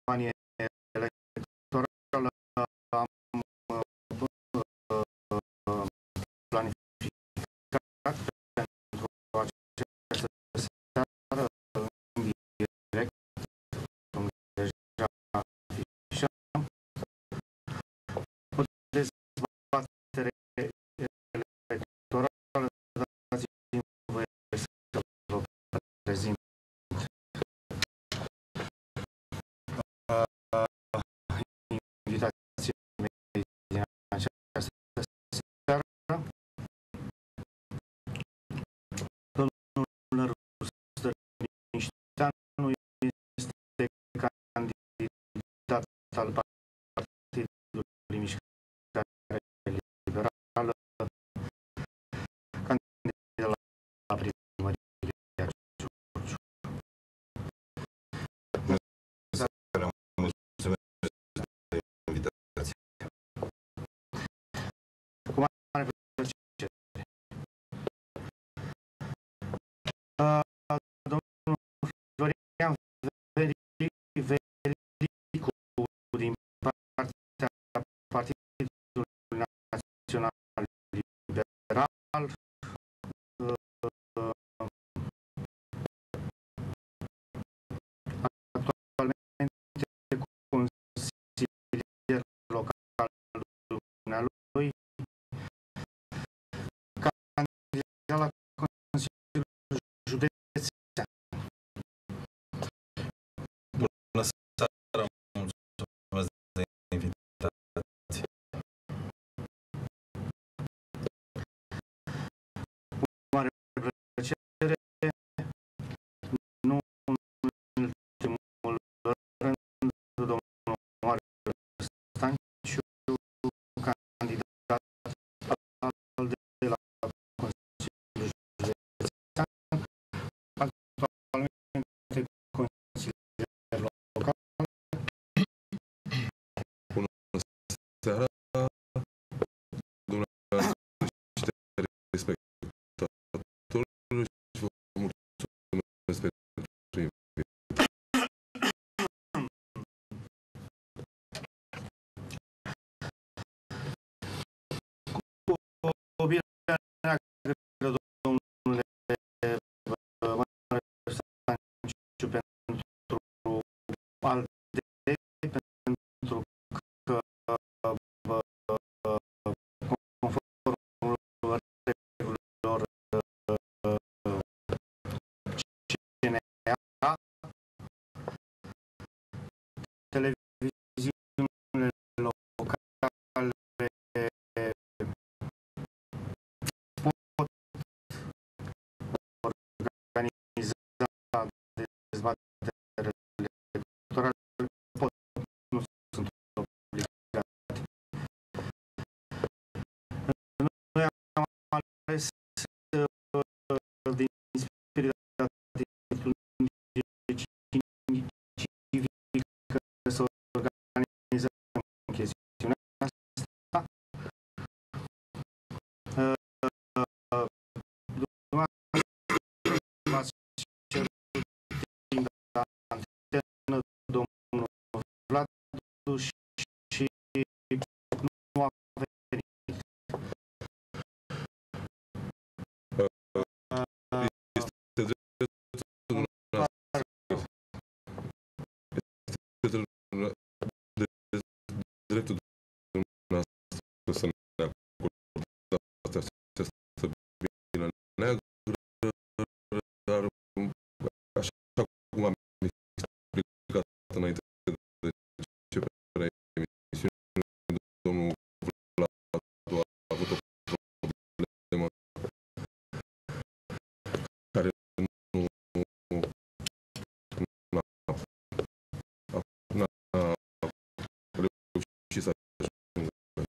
campanie electorală am planificat pentru această seară în direct, cum deja afișam, o dezbatere electorală. Dați-mi voie să vă prezint invitații mei din această seară. Domnul Năruță Nișteanu este candidat al Partidului Mișcare Liberală, candidat la primăria Giurgiu. Cu mare plăcere. Domnul Florian Vericu din partea Partidului Național Liberal, actualmente consilier local dumnealui, candidat la Consiliul Județean. Bună seara, mulțumesc de invitație. Cu mare plăcere, nu în ultimul rând, domnul Marius Stanciu, candidat de la Consiliul Județean, actualmente consilier local. Bună seara, domnule respectatori, și vă mulțumesc pentru invitație. Cu o bine neagră, domnule Marius Stanciu, pentru ALDE, pentru că conform regulilor CNA, televiziunile locale pot organiza dezbateri electorale, pot, nu sunt obligate. Noi am ales din spirit de atitudine civică să organizăm chestiunea asta. M-ați cerut timp de antenă, domnul Vladu, și nu a venit. Dreptul dumneavoastră să ne acordați această bilă neagră, dar așa cum am explicat înainte de începerea emisiunii, domnul Vladu a avut o problemă care n-a reușit să ajungă.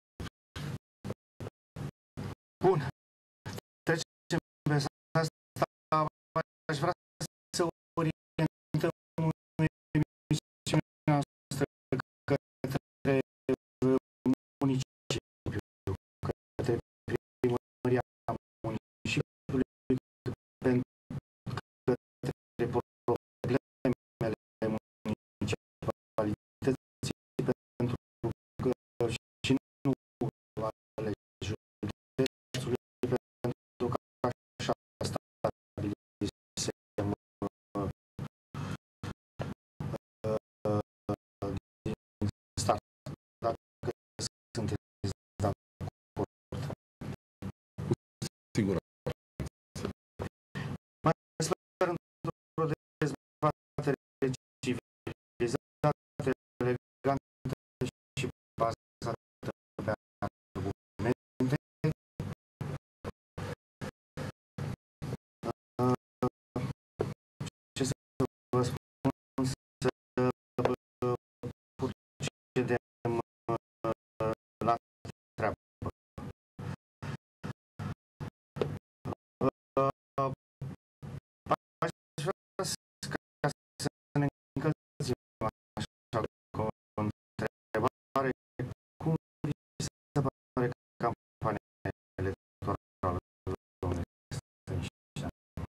Bun. Trecem pe asta. Aș vrea să orientăm emisiunea noastră către municipiu, către primăria municipiului, către problemele municipalității. vă spun să procedem la treabă. Aș vrea ca să ne încălzim așa cu o întrebare. Cum vi se pare campania electorală, domnule Stănișan?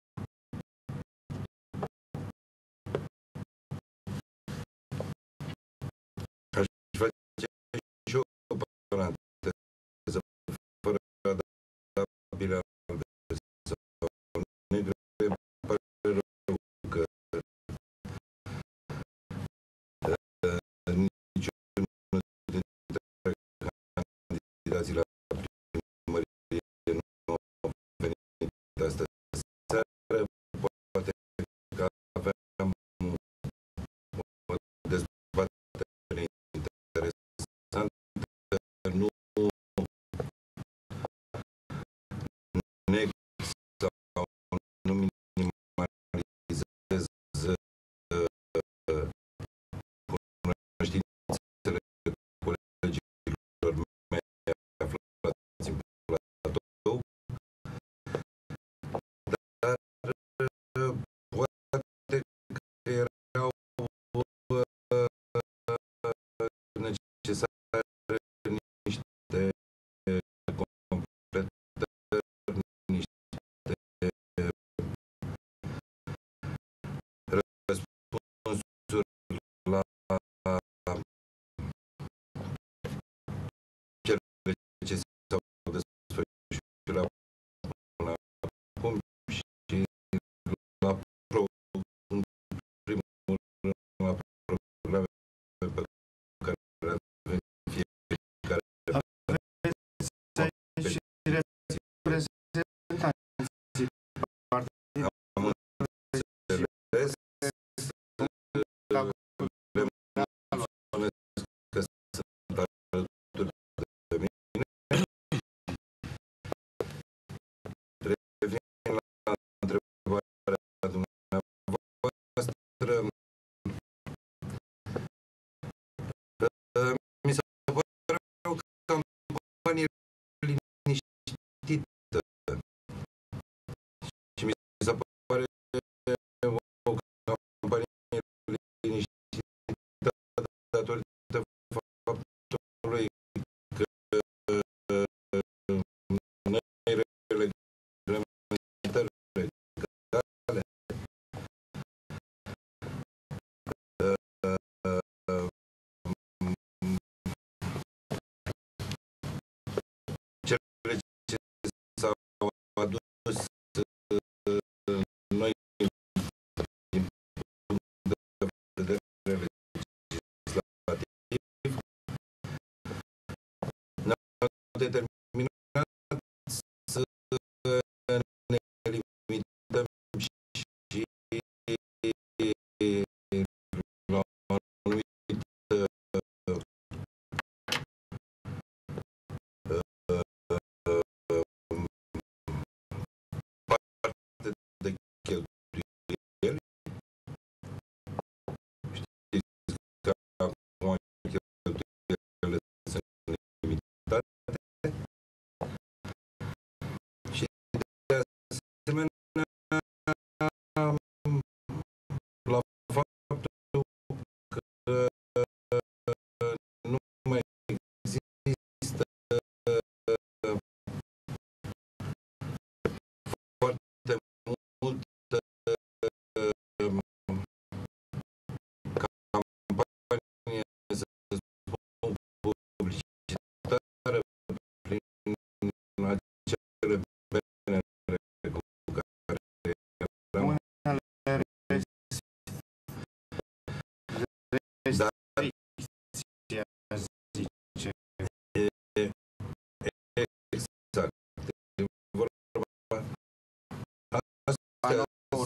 Aș face și eu o paranteză fără a da bilanul de sau negru. Pare rău că niciunul dintre candidații la primărie nu au venit astă seară. Poate că aveam o dezbatere interesantă. Nu neg sau nu minimalizez cunoștințele colegilor mei aflați în platou, dar poate că erau necesare niște completări, niște răspunsuri la cele ce s-au desfășurat până acum și la în primul rând la programe pe care le avem fiecare Aveți și reprezentanții partidului. am înțeles. Le mulțumesc că sunt alături de mine. Revin la întrebarea dumneavoastră. Mi se pare o campanie liniștită și mi se pare o campanie liniștită datorită faptului că noile reglementări legale cele ce s-au adus noi din punct de vedere legislativ ne-au determinat să ne limităm și la o anumită parte de cheltuieli. Știți că acum cheltuielile sunt limitate și de asemenea la faptul că nu mai există foarte multă campanie, să spun, publicitară prin acele benere cu care eram. Unele Dar restricții, aș zice. exact. E vorba. Astea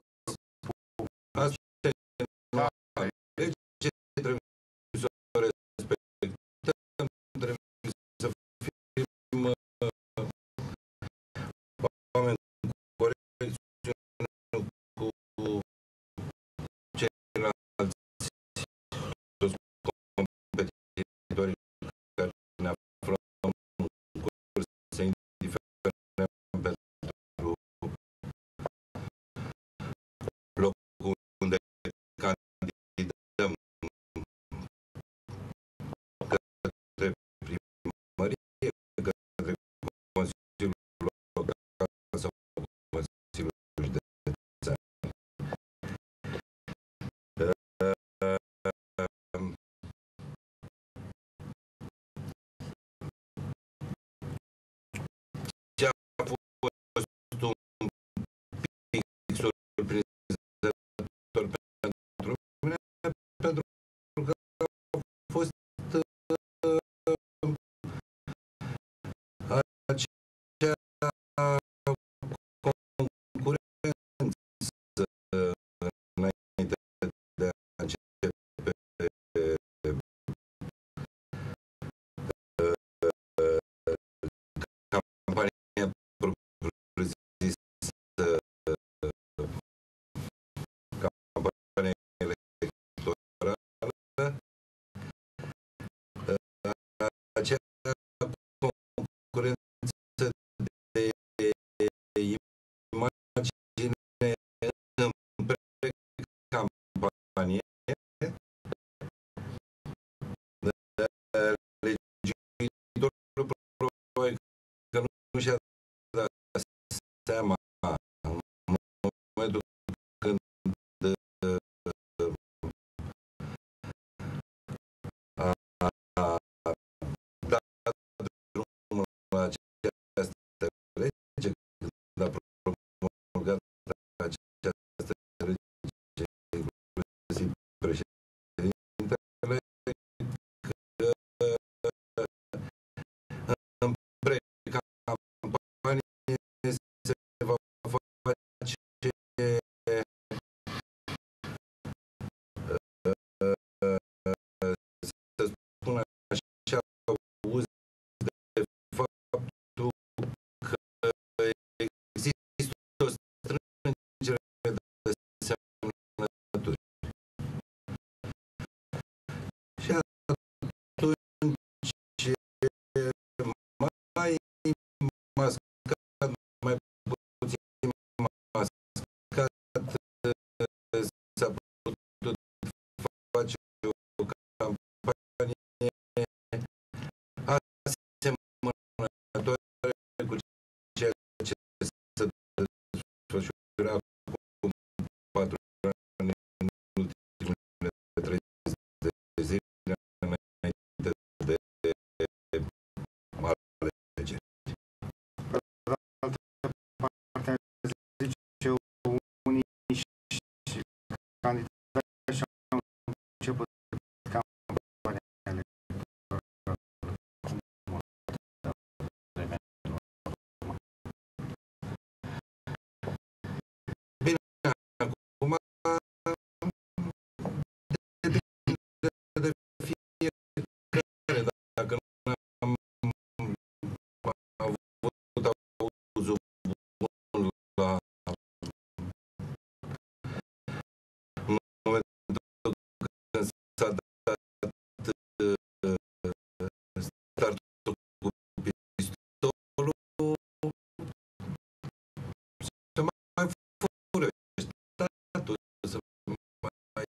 e normal. Lege trebuie să o respectăm, trebuie să fim oameni corecți cu cei momentul când a dat drumul la această lege, când a promulgat această lege, inclusiv președintele, că în pre-campanie se va face să spun așa, uz de faptul că există o strângere de semnături. Și atunci mai mascat, mai puțin mascat, s-a putut face o campanie asemănătoare cu ceea ce se desfășura acum 4 ani în ultimele 30 de zile înainte de alegeri. Pe de altă parte, zice unii și candidații și-au început campania electorală. Bine, acum depinde de fiecare. Dacă nu am avut auzul bun la momentul când s-a dat startul cu pistolul, se mai fură statul, să mai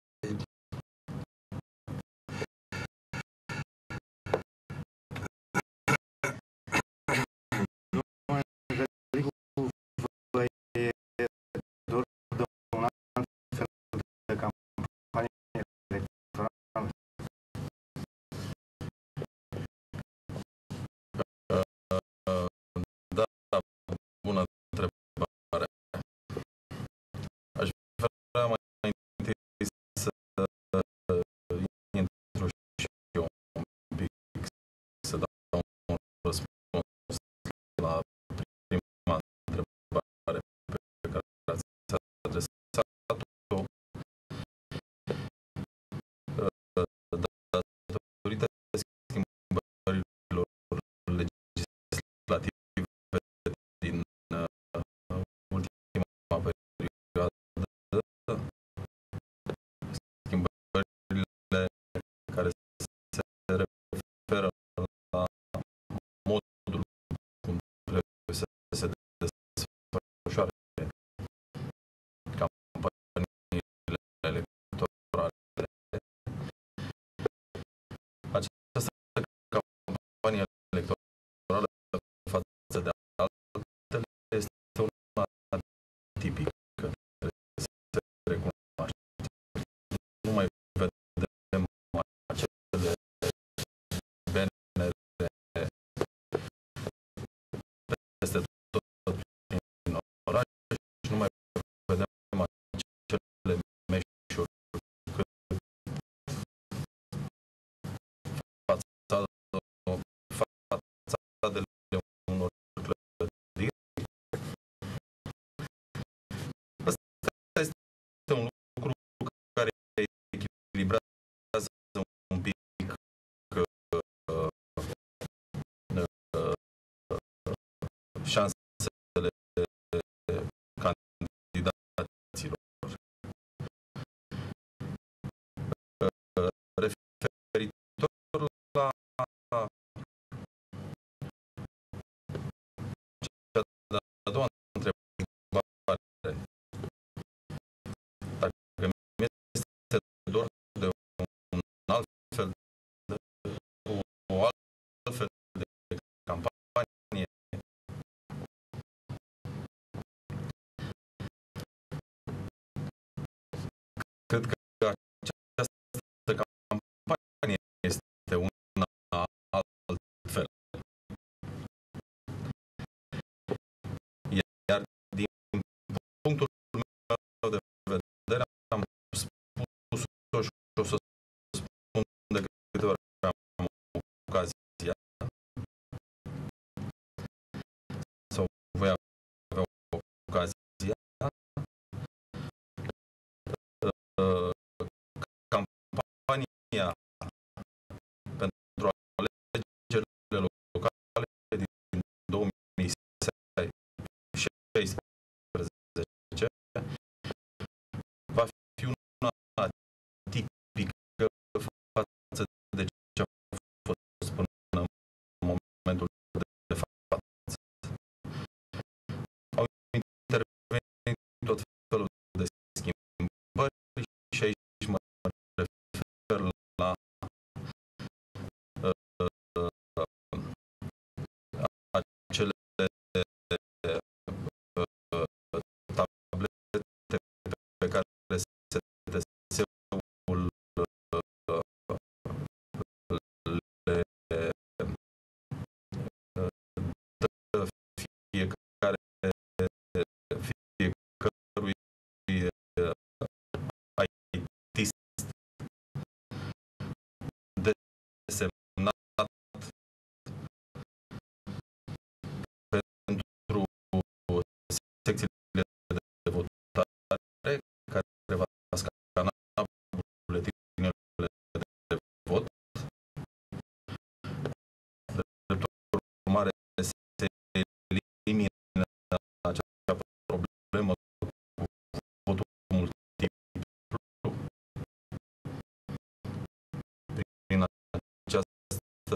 Vă e dor de un alt fel de campanie electorală? Da, bună întrebare. Aș vrea mai întâi să intru și eu un pic, să dau un răspuns la prima întrebare pe care ați adresat-o. Datorită schimbărilor legislative din ultima perioadă, schimbările care se referă la modul cum trebuie să se desfășoare campaniile electorale. Această campanie electorală față de altele este una tipică, se recunoaște. Nu mai vedem acele bannere peste tot prin oraș și nu mai vedem acele meșuri cât fațadele unor clădiri. Asta este un lucru care echilibrează un pic șansele candidaților. Referitor la cea de-a doua întrebare, dacă mi-este dor de un alt fel de o altfel de campanie campania pentru alegerile locale din 2016 va fi una tipică față de ce a fost până în momentul de față. Au intervenit tot felul de schimbări și aici mă refer la acele tablete pe care STS-ul le dă fiecărui IT-ist desemnat pentru secțiile de votare, care va scana buletinele de vot. Drept urmare, se elimină acea problemă cu votul multiplu. Prin această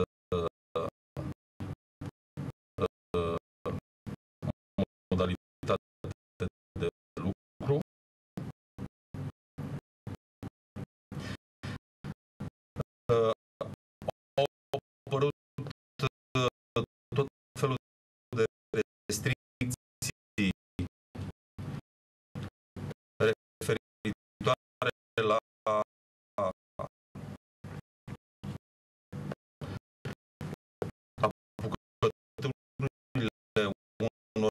modalitate de lucru, au apărut tot felul de restricții referitoare la apucăturile unor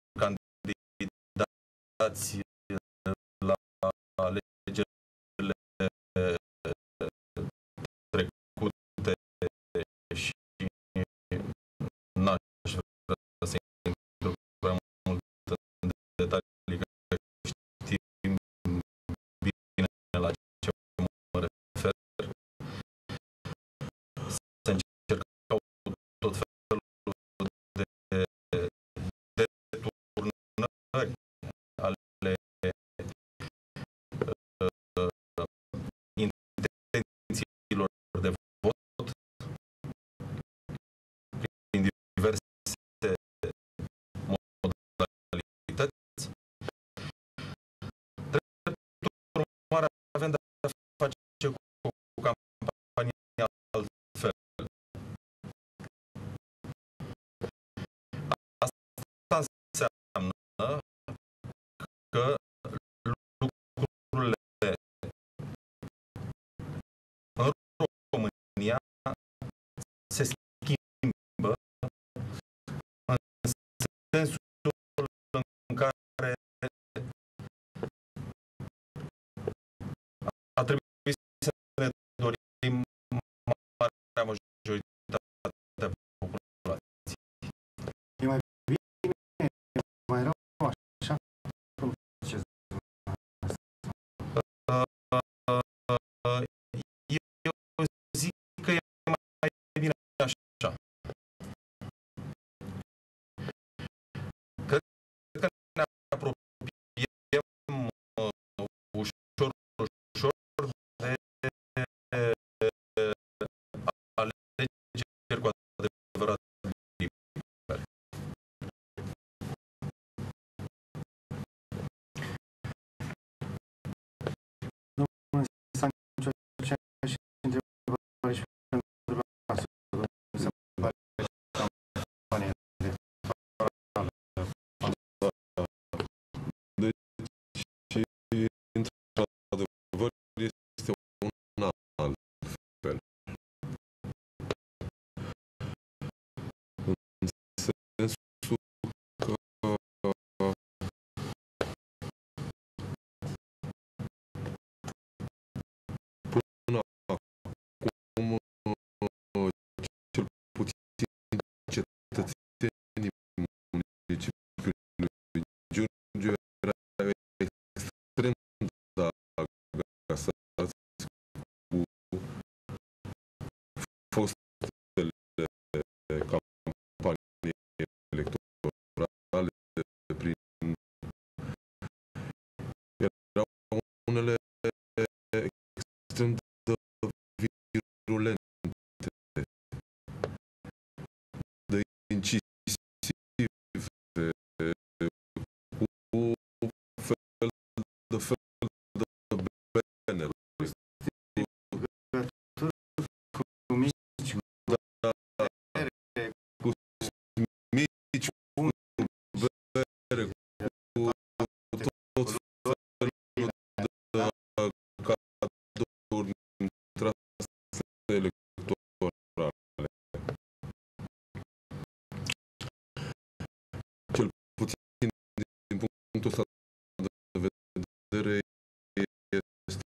candidați la alegerile trecute și n-aș vrea să intru prea mult în detalii, că știm bine la ce mă refer. Se încercau tot felul de deturnări ale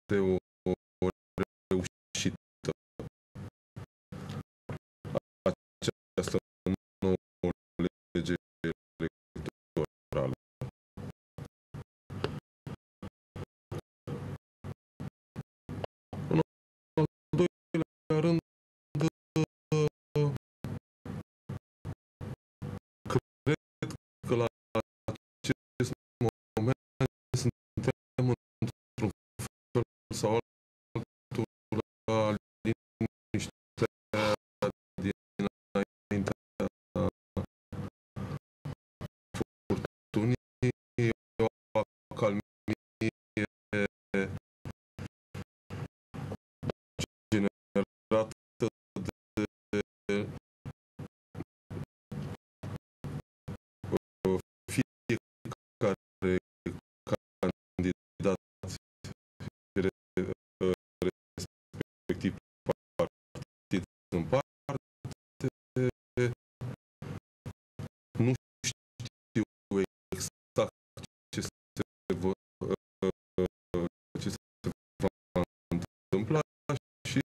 o reușită. Această nouă lege electorală. În al doilea rând, cred că la acest moment suntem într-un fel sau altul la liniștea dinaintea furtunii, o acalmie generată de fiecare candidat respectiv partid în parte. Nu știu exact ce se va întâmpla și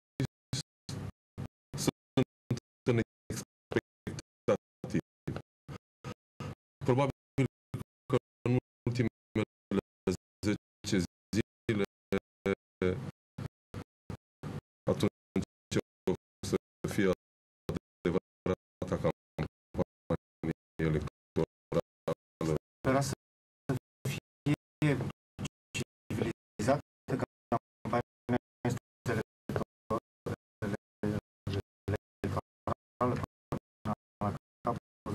sunt în expectativ. Probabil că în ultimele 10 zile, atunci o să fie adevărata campanie electorală. Spera să fie civilizată campania electorală până la capătul.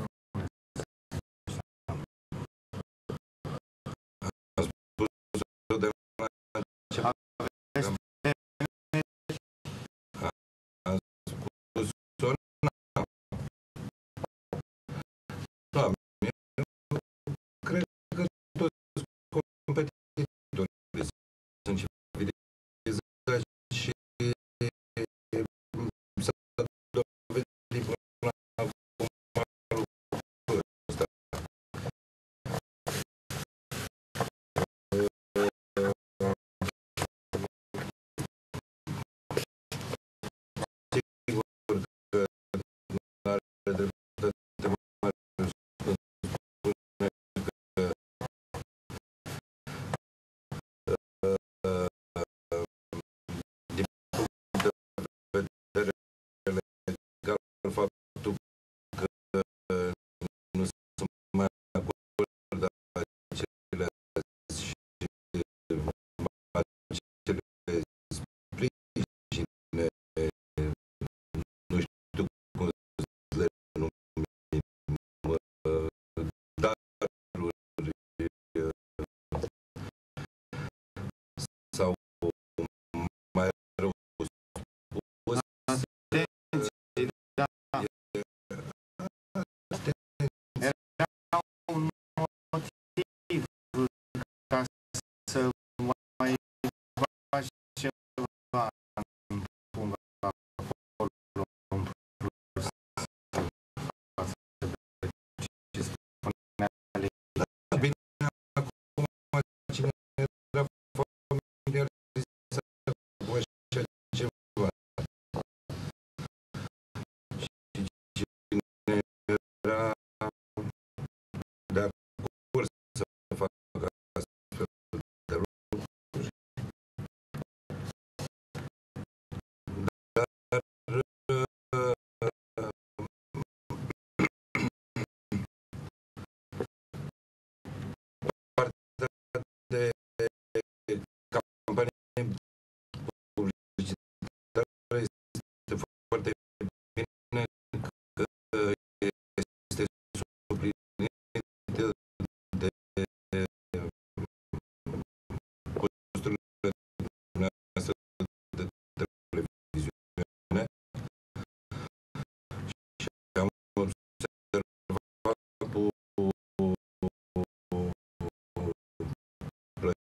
Cred că toți competitorii sunt civilizați și s-a dovedit până acum lucrul ăsta. Sigur că nu are dreptate mare să spune din punct de vedere legal faptul că nu se mai acordă acele și acele sprijine, nu știu cum să le numim, daruri sau mai rău spus, Atenție, da. Era un motiv ca să mai faci ceva în punct acolo în plus față de ce spunea legea. da, bine, acum cine era familiarizat cu așa ceva și cine era de acord să facă astfel de lucruri, dar partea de campanie publicitară este foarte bine că este suplinită de posturile dumneavoastră de televiziune și am observat cu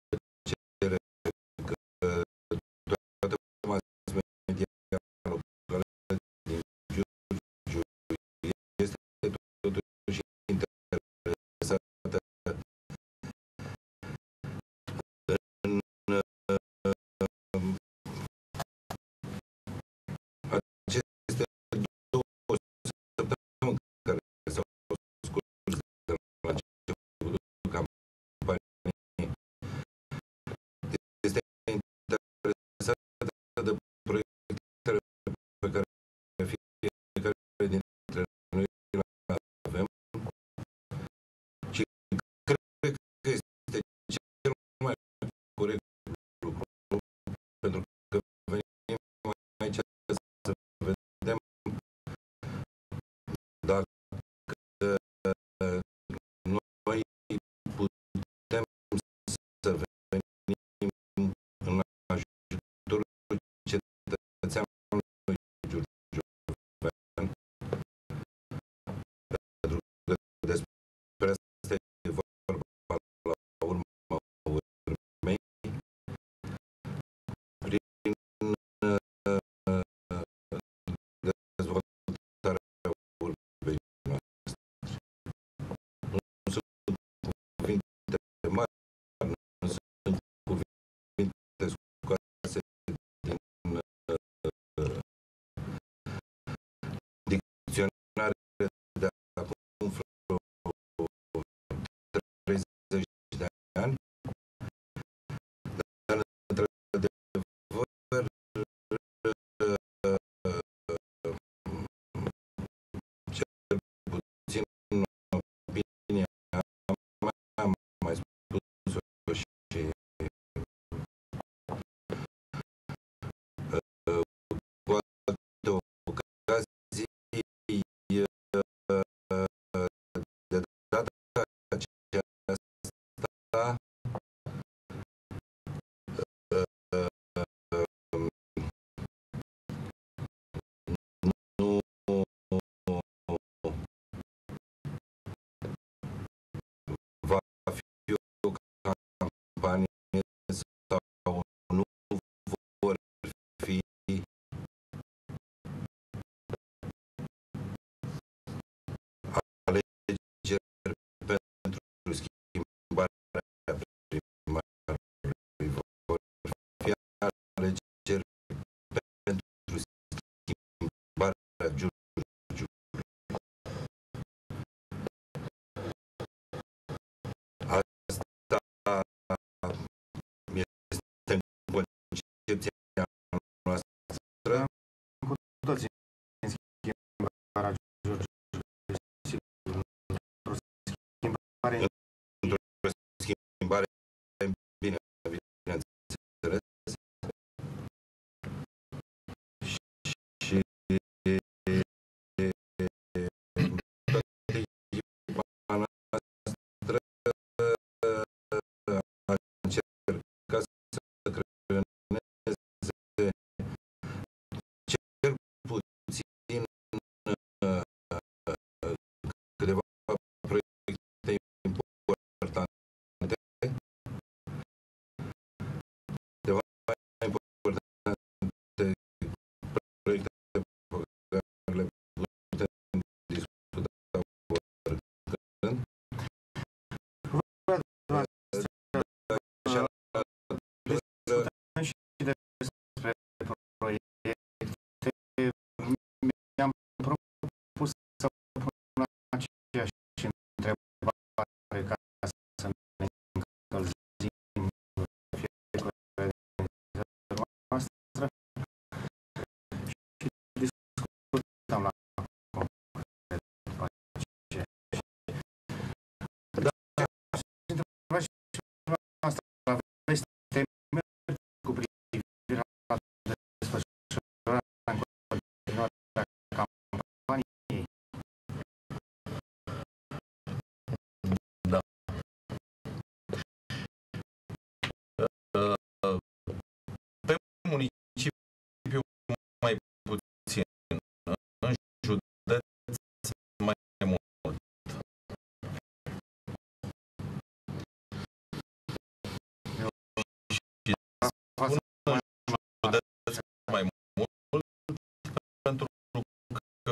până în județ mai mult, pentru că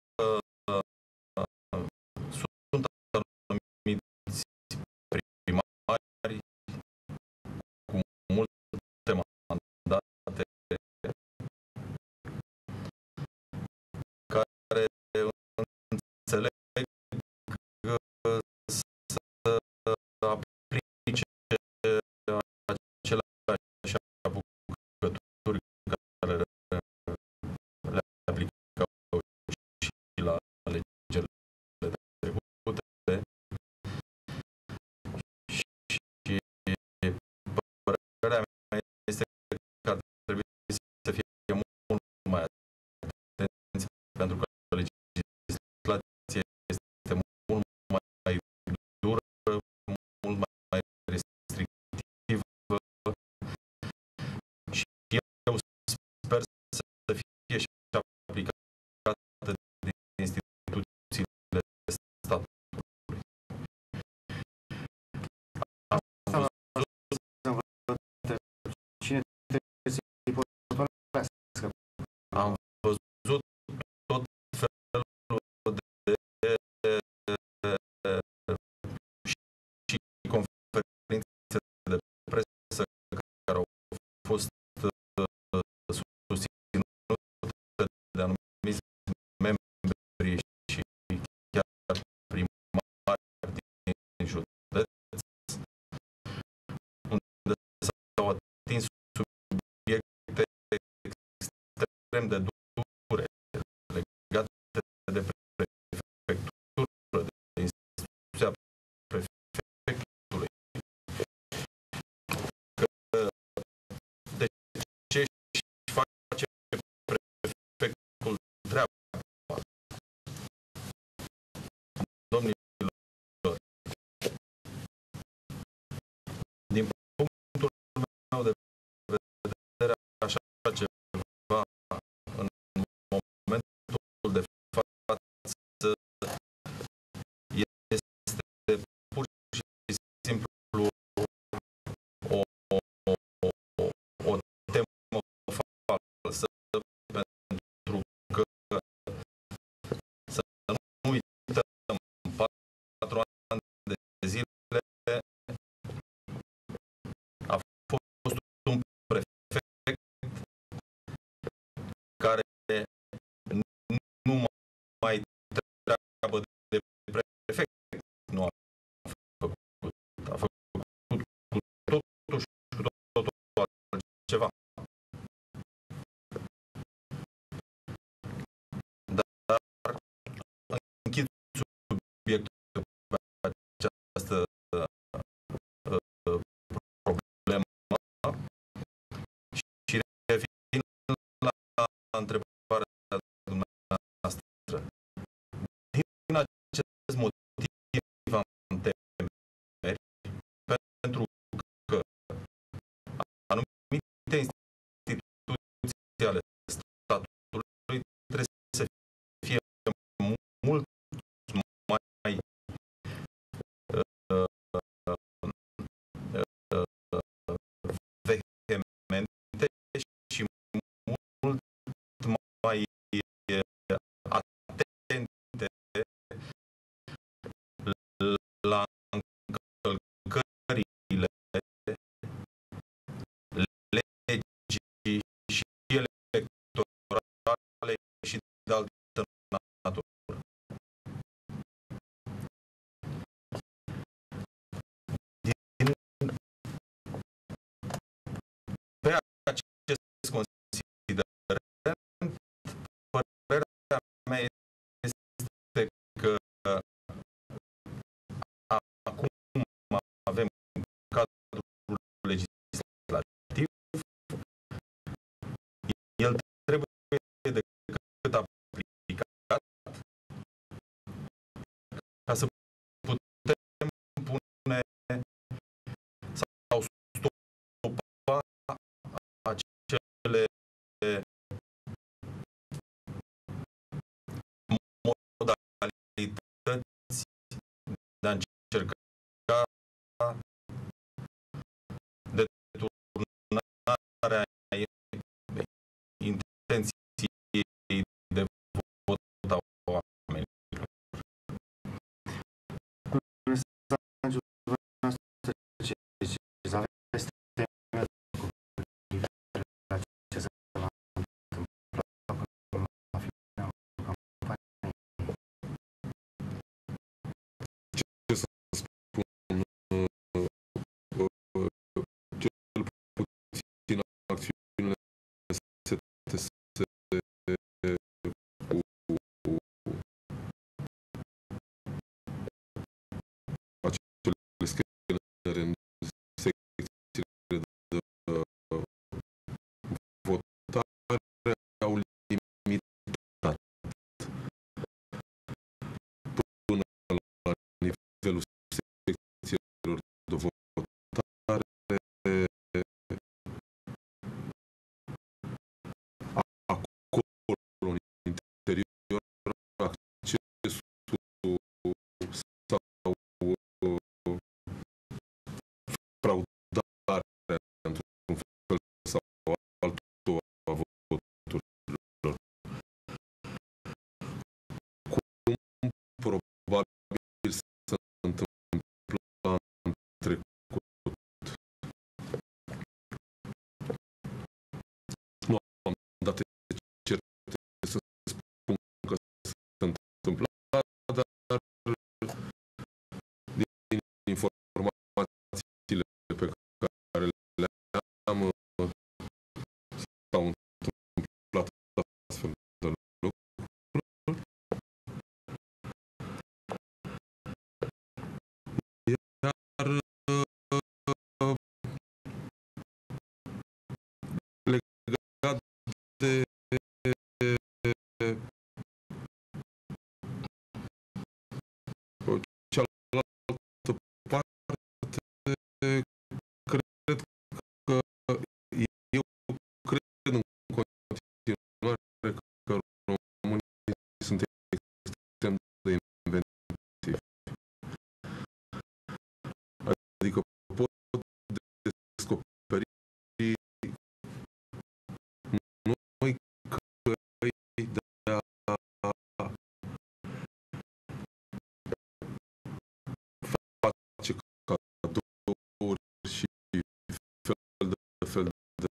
sunt anumiți primari cu multe mandate care înțeleg să aplice aceleași apucături care le aplicau și la alegerile trecute și părerea mea este că ar trebui să fie mult mai atenți, pentru că legislația este mult mai dură, mult mai restrictivă și eu sper să fie și aplicată de instituțiile statului. Asta să văd cine trebuie să-i potolească. Am văzut tot felul și conferințe de presă care au fost susținute de anumiți membri și chiar primari din județ, unde s-au atins subiecte extrem de dure legate de prefectură, de instituția prefectului. De ce își face prefectul treaba? Domnilor, din punctul meu de vedere, așa ceva în momentul de față este pur și simplu o temă falsă, pentru că să nu uităm, 4 ani de zile a fost un prefect care nu mai treabă de prefect nu a făcut. A făcut cu totul și cu totul altceva. Dar închid subiectul pe această problemă și revin la întrebarea dumneavoastră. Din acest motiv am temeri, pentru că anumite instituții ale statului trebuie să fie mult mai vehemente și mult mai atente la încălcările legii și electorale și de altă natură. Pe acest considerent, părerea mea este că acum avem cadrul legislativ, el trebuie decât aplicat ca să putem pune sau stopa acele modalități de a încerca s-au întâmplat astfel de lucruri. Iar legat de cealaltă parte, cred că eu cred în continuare că românii sunt extrem de inventivi. Adică pot descoperi noi căi de a face cadouri și fel de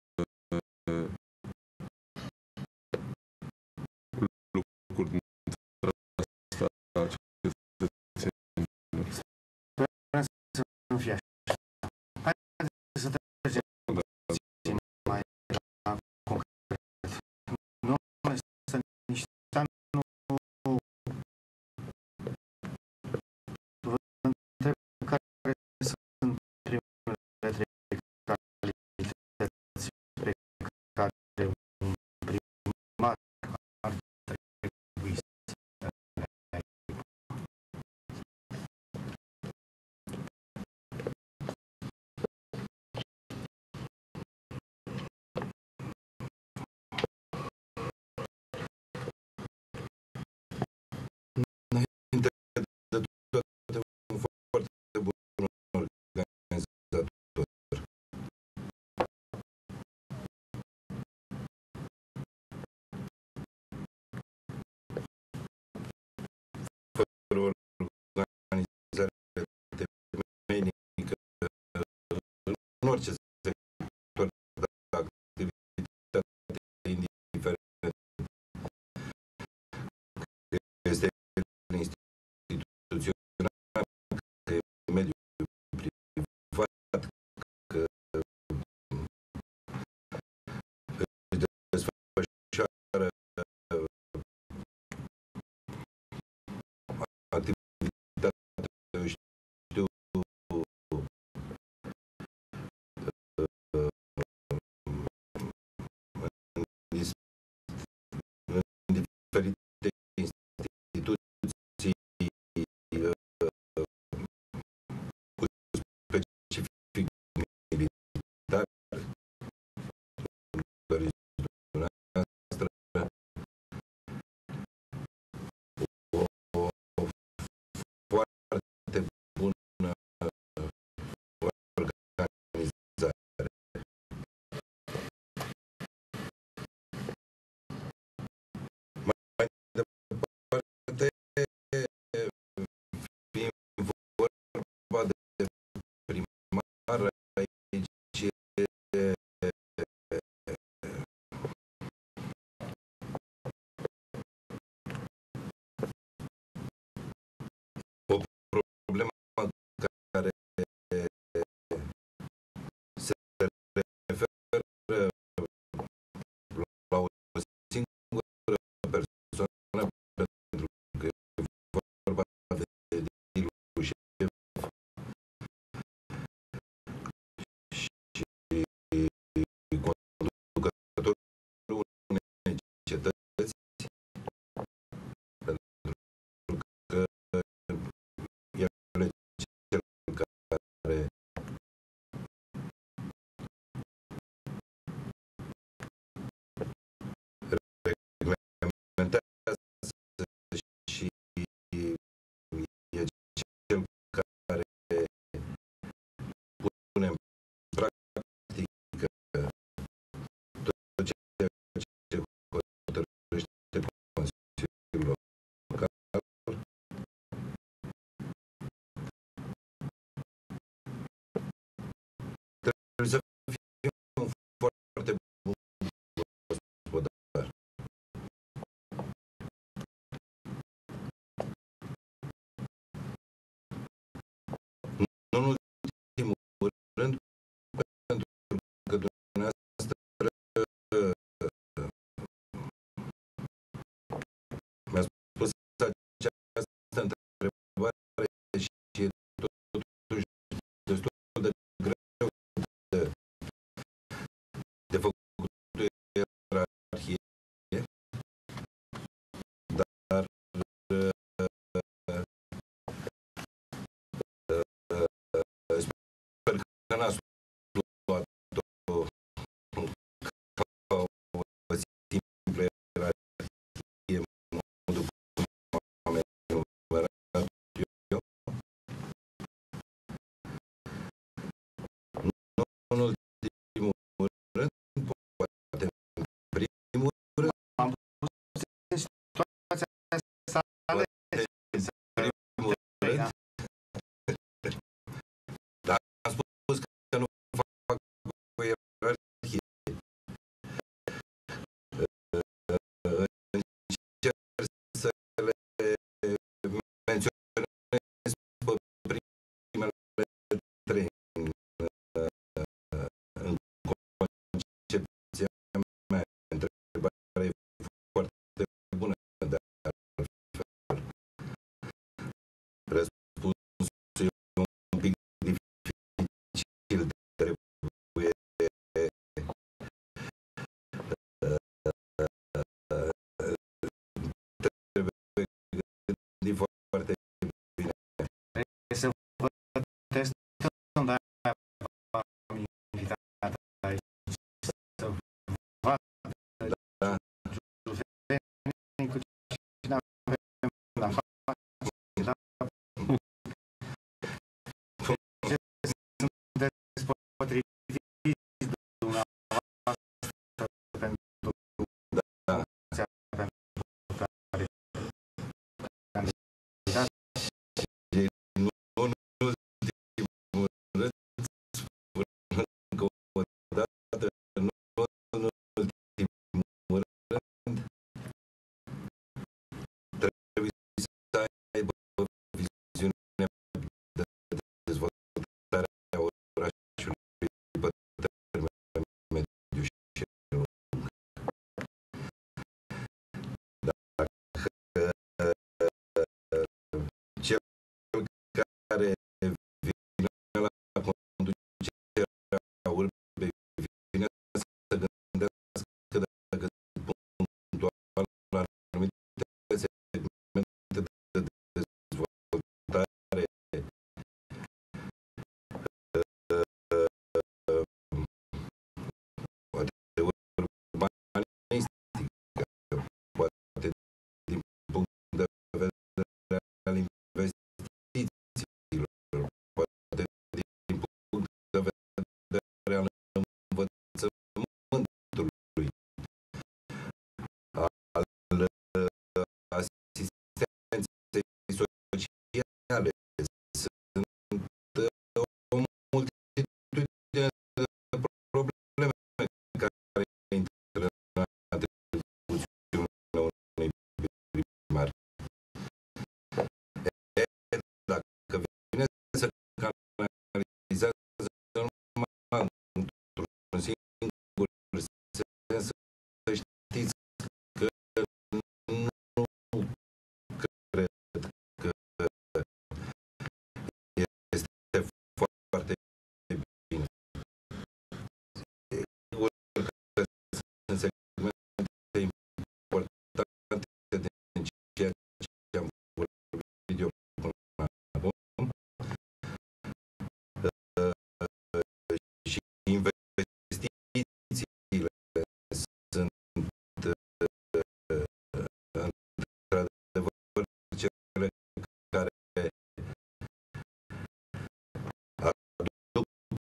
lucruri dintre astea cetățenilor. Sperăm să nu fie așa. Haideți să trecem puțin mai la concret. Domnule Stănișteanu, vă întreb care sunt primele trei calități pe care un primar ar trebui să le aibă. Înainte de toate, un foarte bun organizator. Fără o organizare temeinică în orice sector de activitate, indiferent că este instituțional, că e mediul privat, că își desfășoară activitatea, eu știu, să vă testăm, dar v-am invitat aici să vadă juvenii cu cine avem la face, da? Sunteți potriviți dumneavoastră pentru poziția pentru care candidați. Care vine la conducerea urbei, vine să gândească dacă punctual la anumite segmente de dezvoltare poate urbanistică, poate din punct de vedere al investițiilor, poate din punct de vedere al învățământului, al asistenței sociale. Sunt o multitudine de probleme care intră în atribuțiunea unui primar. Dacă vine să canalizează numai într-un singur sens, să știți că nu cred că este foarte bine. Sigur că sunt segmente importante din ceea ce am vorbit eu până acum și investițiile sunt într-adevăr cele care aduc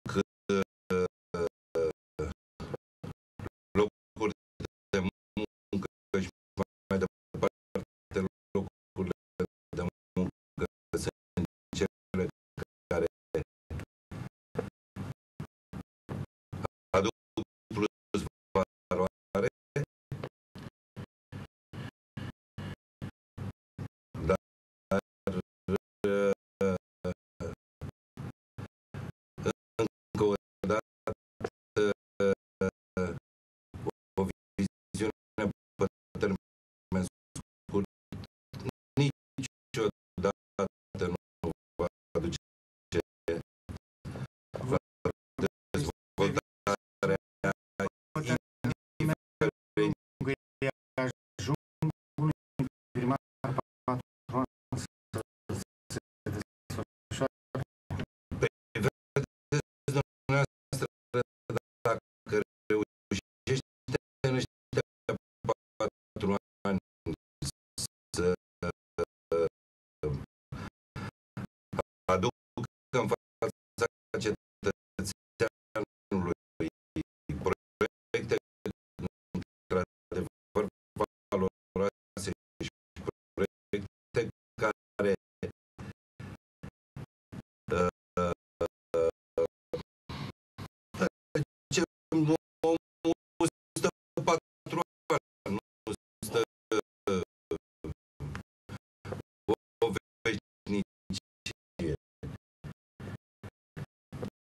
locuri de muncă și mai departe locurile de muncă sunt cele care aduc plus valoare, dar încă o dată o viziune pe termen scurt niciodată nu va aduce dezvoltarea Ajung unui primar 4 ani să se desfășoare. Vedeți dumneavoastră dacă reușește în ăștia 4 ani să aducă în fața cetățeanului proiecte într-adevăr valoroase și proiecte care ce omul stă 4 ani, nu stă o veșnicie.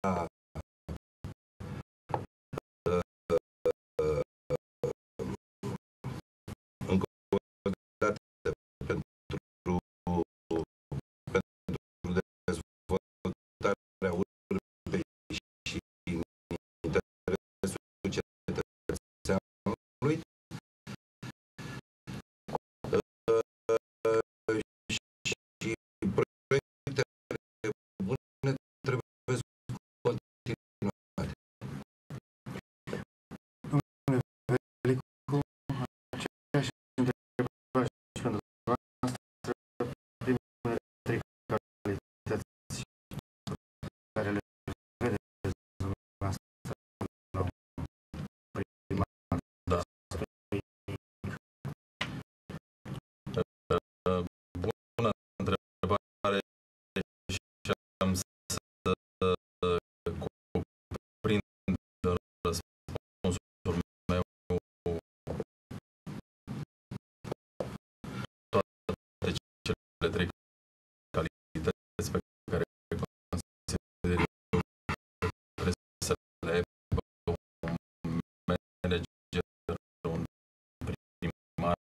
încă o dată pentru dezvoltarea urbei și interesul cetățeanului și proiectele bune trebuie continuate. Domnule Velicu, aceeași întrebare și pentru dumneavoastră, primele trei calități pe care le vedeți dumneavoastră la un primar. Da. Bună întrebare și am să cuprind răspunsul meu toate cele trei calități pe care consider trebuie să le aibă un manager, un primar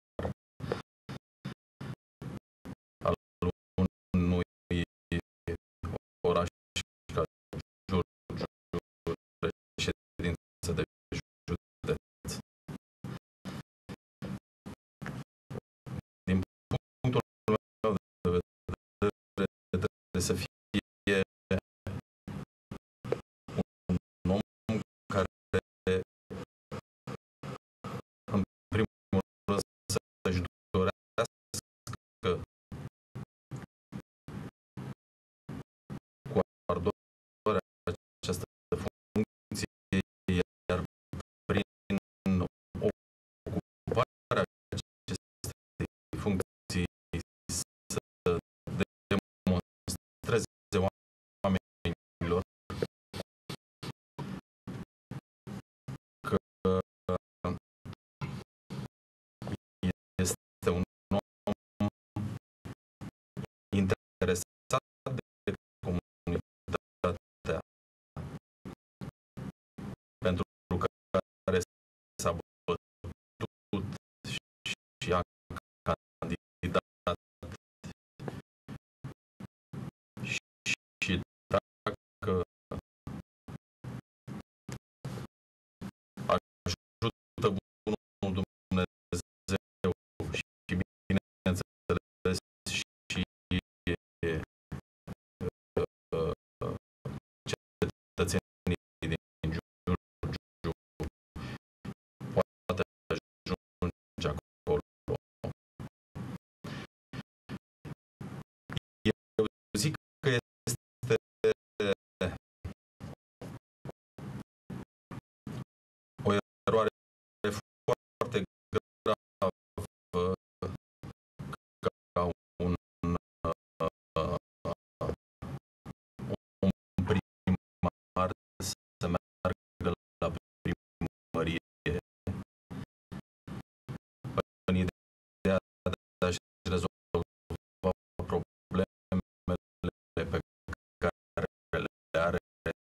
al unui oraș ca Giurgiu, reședință de județ. Din punctul meu de vedere, trebuie să fie un om care, în primul rând, să-și dorească cu ardoare această funcție, iar prin ocuparea acestei funcții să demonstreze oamenilor că este un om interesat de comunitatea pentru care s-a bătut și a candidat și dacă ajută bunul Dumnezeu și bineînțeles și cetățenii din Giurgiu poate ajunge acolo. Eu zic că este o eroare foarte gravă ca un primar să meargă la primărie în ideea de a-și rezolva problemele pe care le are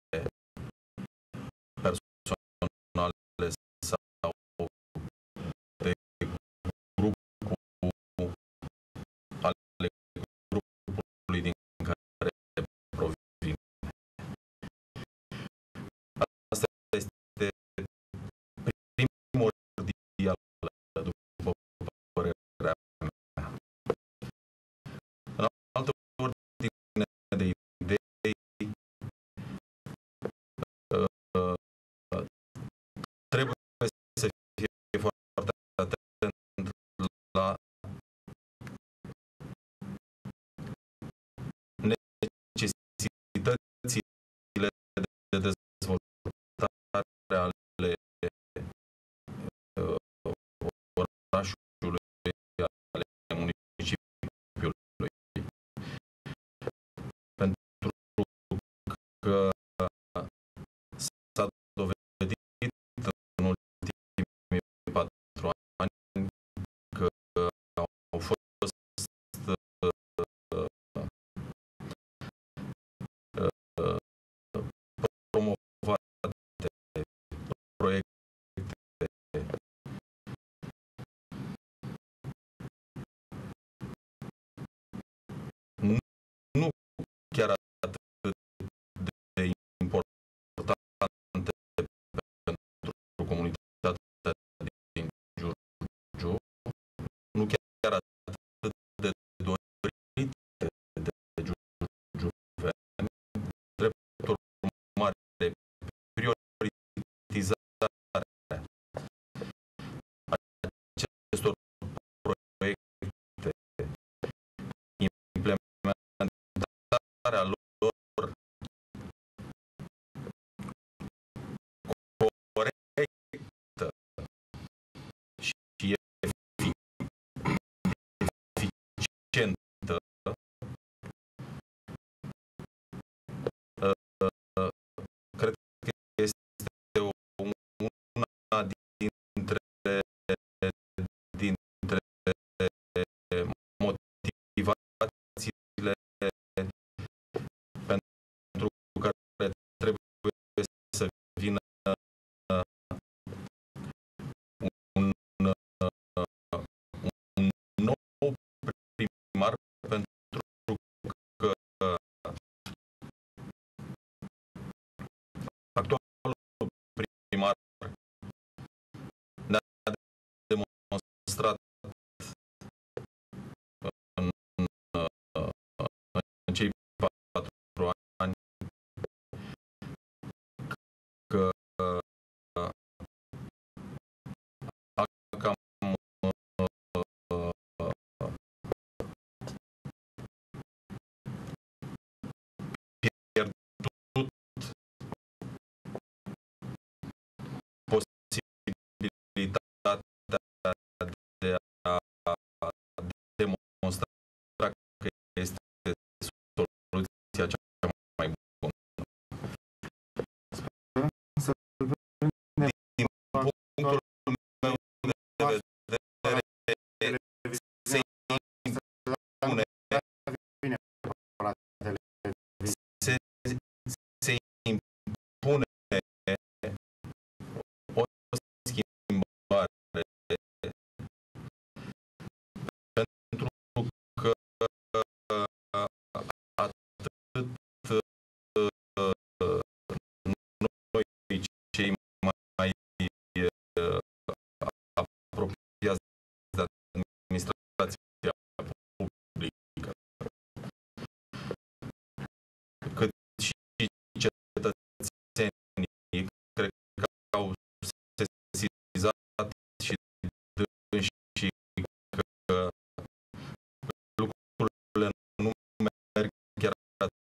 personale sau de grupul ale grupului din care provine. Asta este primordial, după părerea mea. În altă ordine de idei, trebuie să fie foarte atent la necesitățile de dezvoltare ale orașului, ale municipiului. Pentru că s-a dovedit în ultimii 4 ani că au fost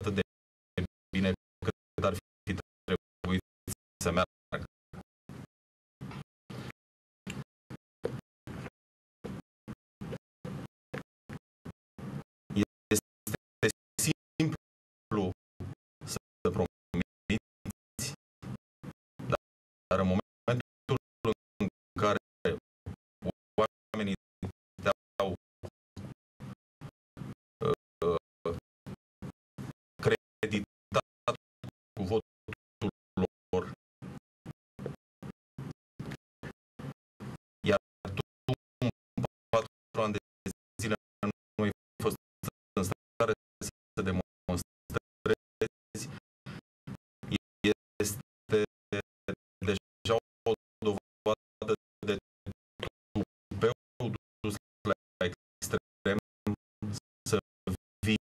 atât de bine cât ar fi trebuit să meargă. Este simplu să promiți, dar în momentul în care oamenii te-au creditat cu votul lor, iar tu în 4 ani de zile nu ai fost în stare să demonstrezi, este deja o dovadă de tupeu dus la extrem, să vii,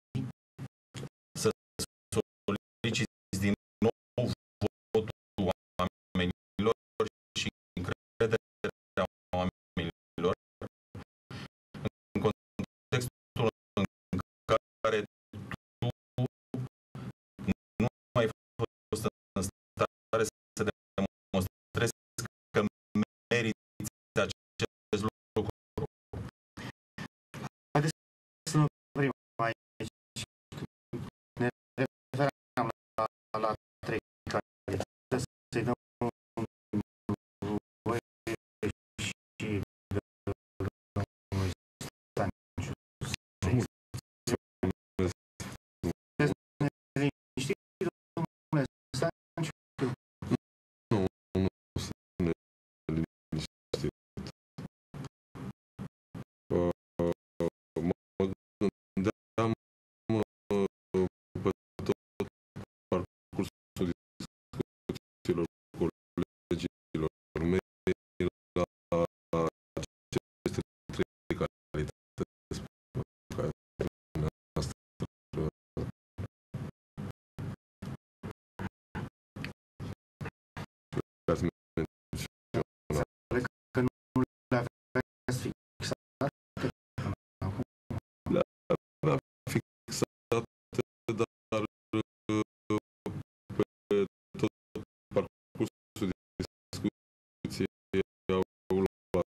să soliciți din nou votul oamenilor și încrederea oamenilor în contextul în care tu nu ai fost în stare să demonstrezi că meriți acest lucru. Haideți să ne oprim aici. Ne referam la 3 calități, să-i dăm voie și domnului Stanciu să liniștit, domnule Stanciu. Nu să ne liniștim. Mă gândeam pe tot parcursul discuțiilor cu colegilor mei la aceste 3 calități pe care dumneavoastră le-ați menționat. Înțeleg că nu le aveți fixate până acum. Le-am fixat, dar pe tot parcursul discuției au luat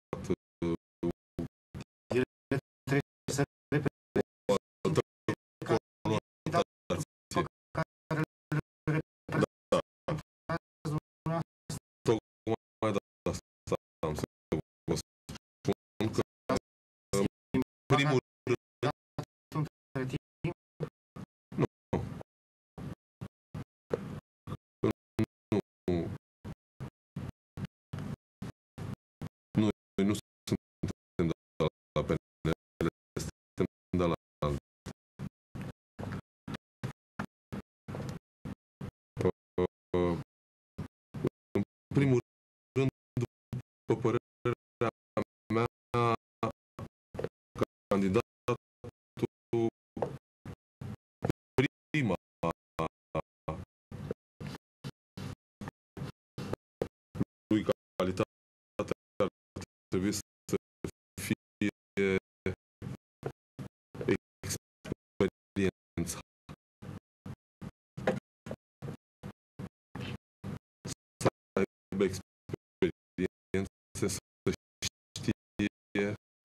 Ele trebuie să repete o altă conotație. care le reprezentați dumneavoastră. Tocmai de asta am să vă spun că, în primul rând, Între timp, nu, noi nu suntem de la PNL, suntem de la altă. În primul rând, după părerea mea, candidatul prima lui calitate ar trebui să fie experiența. Să aibă experiență, să știe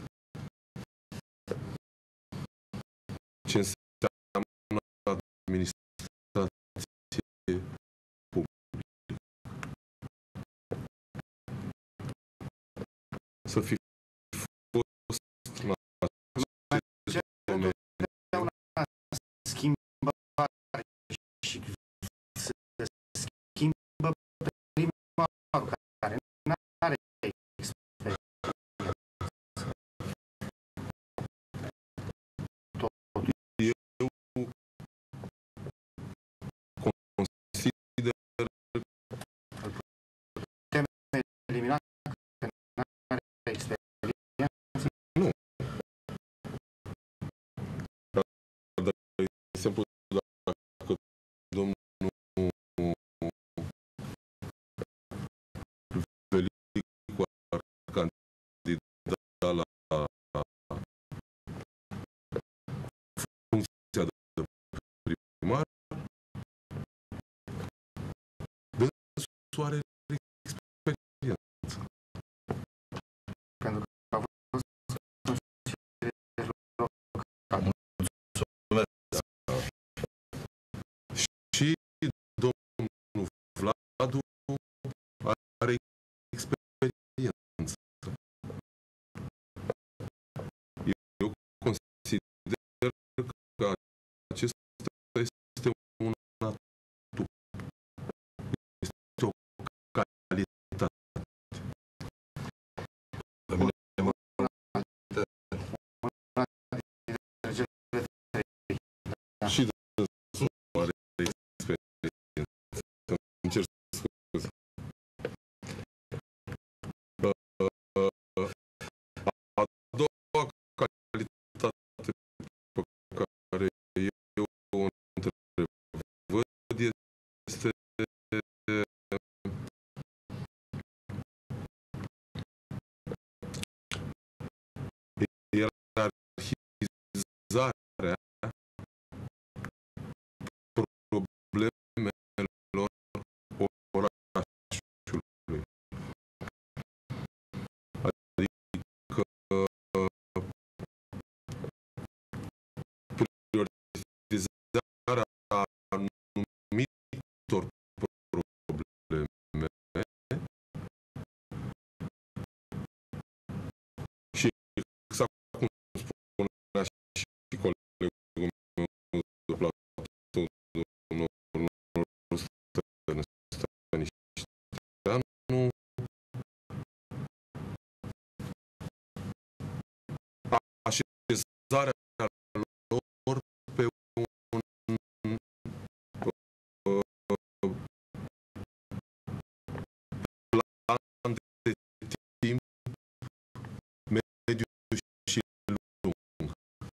ce înseamnă administrație publică. Să fi fost la acest domeniu. schimbare și se schimbă primarul care nu are experiență. Totul Eu consider putem elimina că nu are experiență. primar, dânsul are experiență. Pentru că a fost consilier local. Și domnul Vladu are experiență. Eu consider că acesta este un atu. Este o calitate. Pe mine mă Și dânsul are experiență. Îmi cer scuze. A doua calitate pe care eu o întrevăd este ierarhizarea problemelor orașului. Adică prioritizarea anumitor probleme și exact cum spunea și colegul meu de platou, domnul Stănișteanu, așezarea lor pe un plan de timp mediu și lung.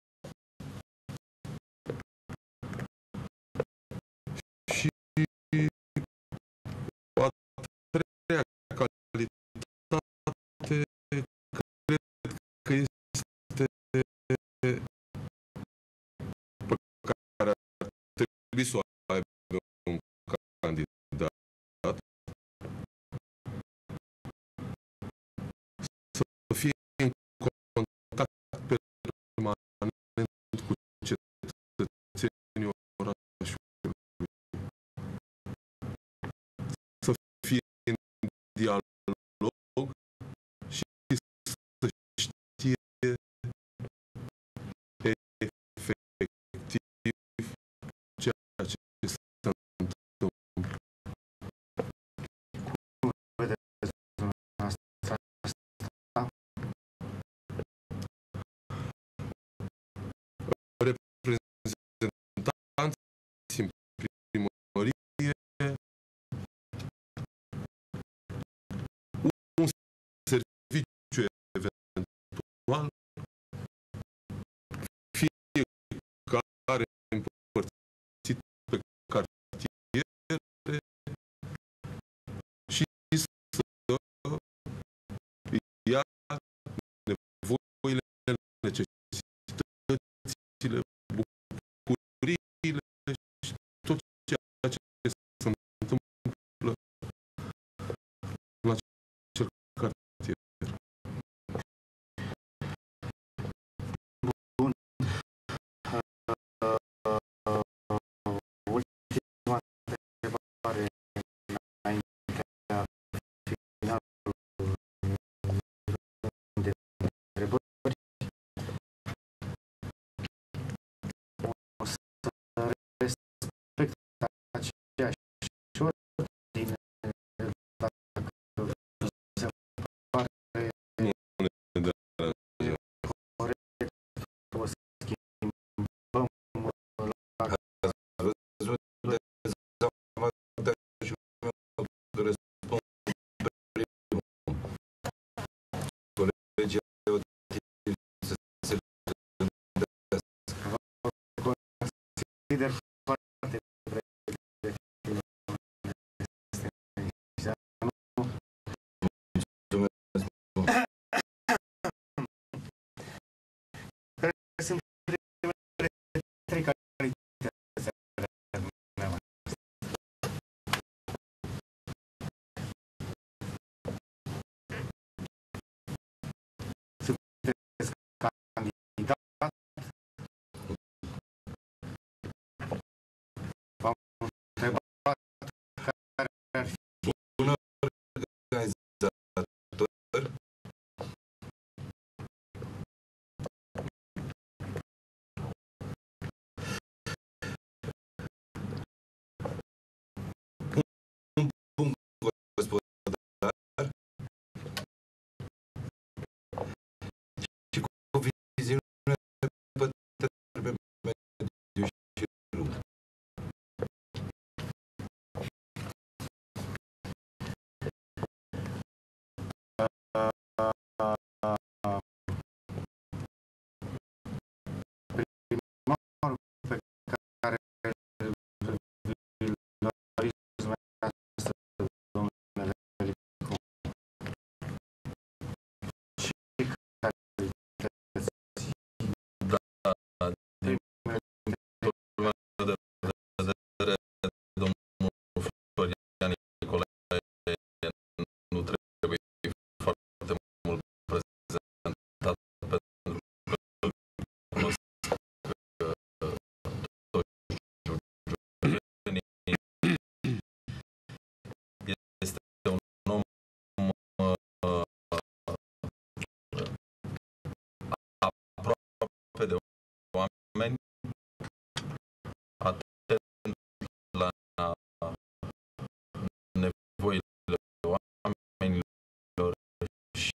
Și o a treia calitate cred că este pe care ar trebui să o aibă un candidat, să fie în contact permanent cu cetățenii orașului, să fie în dialog și să știe efectiv ceea ce se întâmplă. Vedeți dumneavoastră asta? Reprezentanți în primărie, un serviciu eventual, fiecare împărțit pe cartiere și să ia nevoile, necesitățile, bucuriile și tot ceea ce se întâmplă în acel cartier. Bun. Ultima întrebare înaintea finalului de întrebări. O să respect aceeași ordine dacă se pare Nu ne deranjează. corect, o schimbăm la ați văzut dezavantajul meu de răspund primul. Colegii au timp să se gândească. consider foarte pregătit. Mulțumesc mult. Care sunt primele trei calități aproape de oameni, atent la nevoile oamenilor și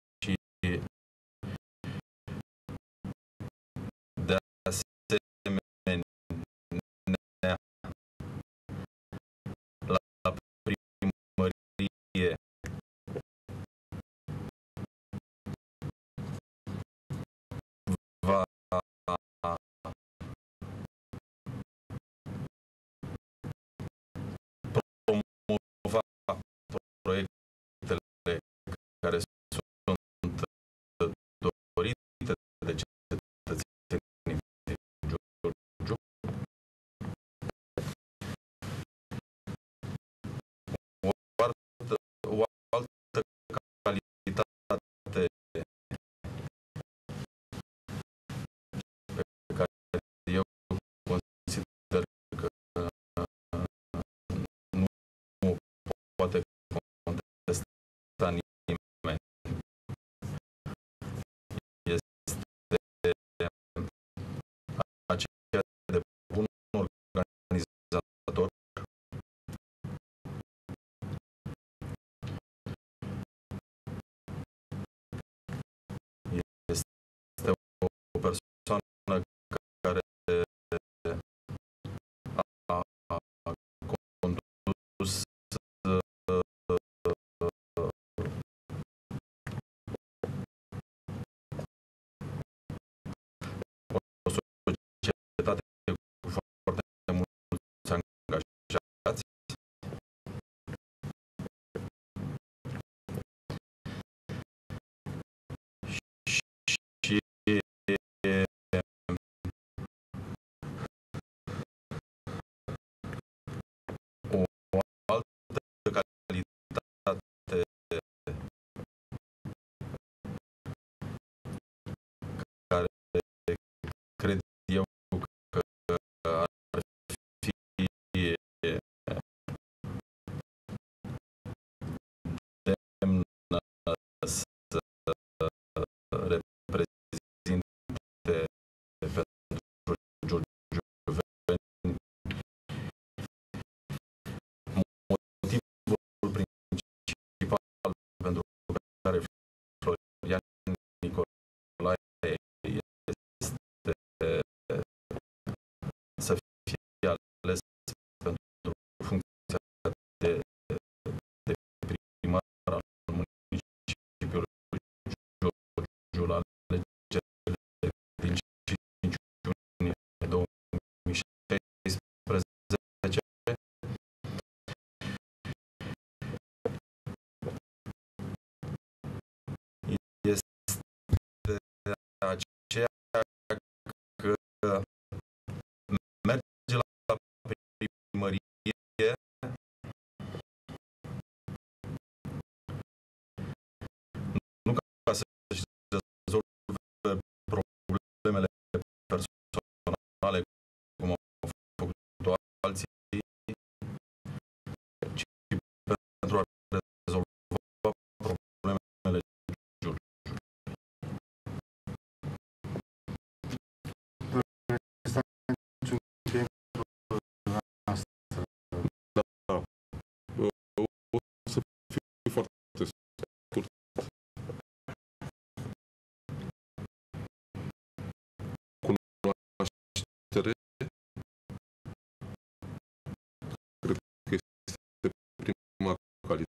de asemenea la primărie va promova proiectele care sunt dorite de cetățenii din Giurgiu. O altă calitate pe care eu consider că nu poate contesta nimeni este aceea de bun organizator, este o persoană care a condus o societate cu foarte mulți angajați și o altă calitate care cred eu că ar fi demnă să reprezinte pentru giurgiuveni. Motivul principal pentru care Florian Nicolae este să fie ales pentru funcția de primar al municipiului Giurgiu la alegerile din 5 iunie 2016 este aceea că merge la primărie nu ca să-și rezolve problemele personale cum au făcut-o alții, ci pentru a rezolva problemele Giurgiu. Este niciun timp asta. Da. O să fiu foarte scurt. Cunoaștere cred că este prima calitate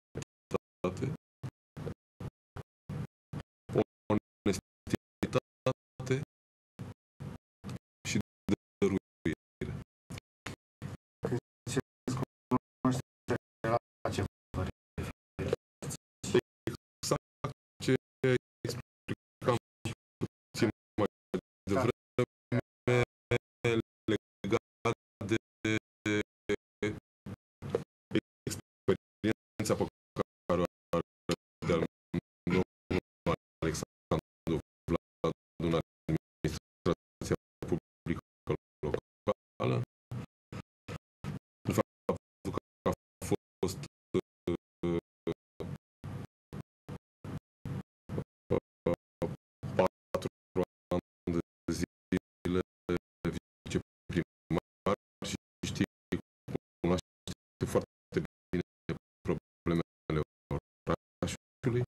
foarte bine problemele orașului.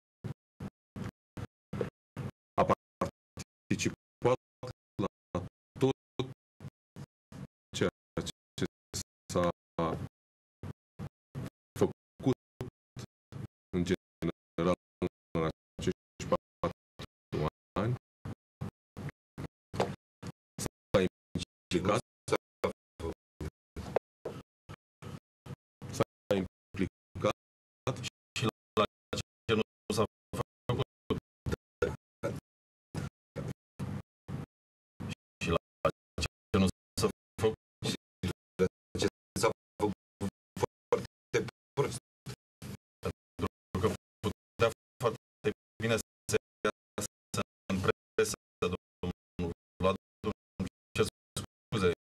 A participat la tot ceea ce s-a făcut în general în acești 4 ani. S-a implicat și la ce nu s-a făcut. Și la ce nu s-a făcut. Ce s-a făcut foarte prost. Pentru că putea foarte bine să iasă în presă, domnul Vlad, ce scuze,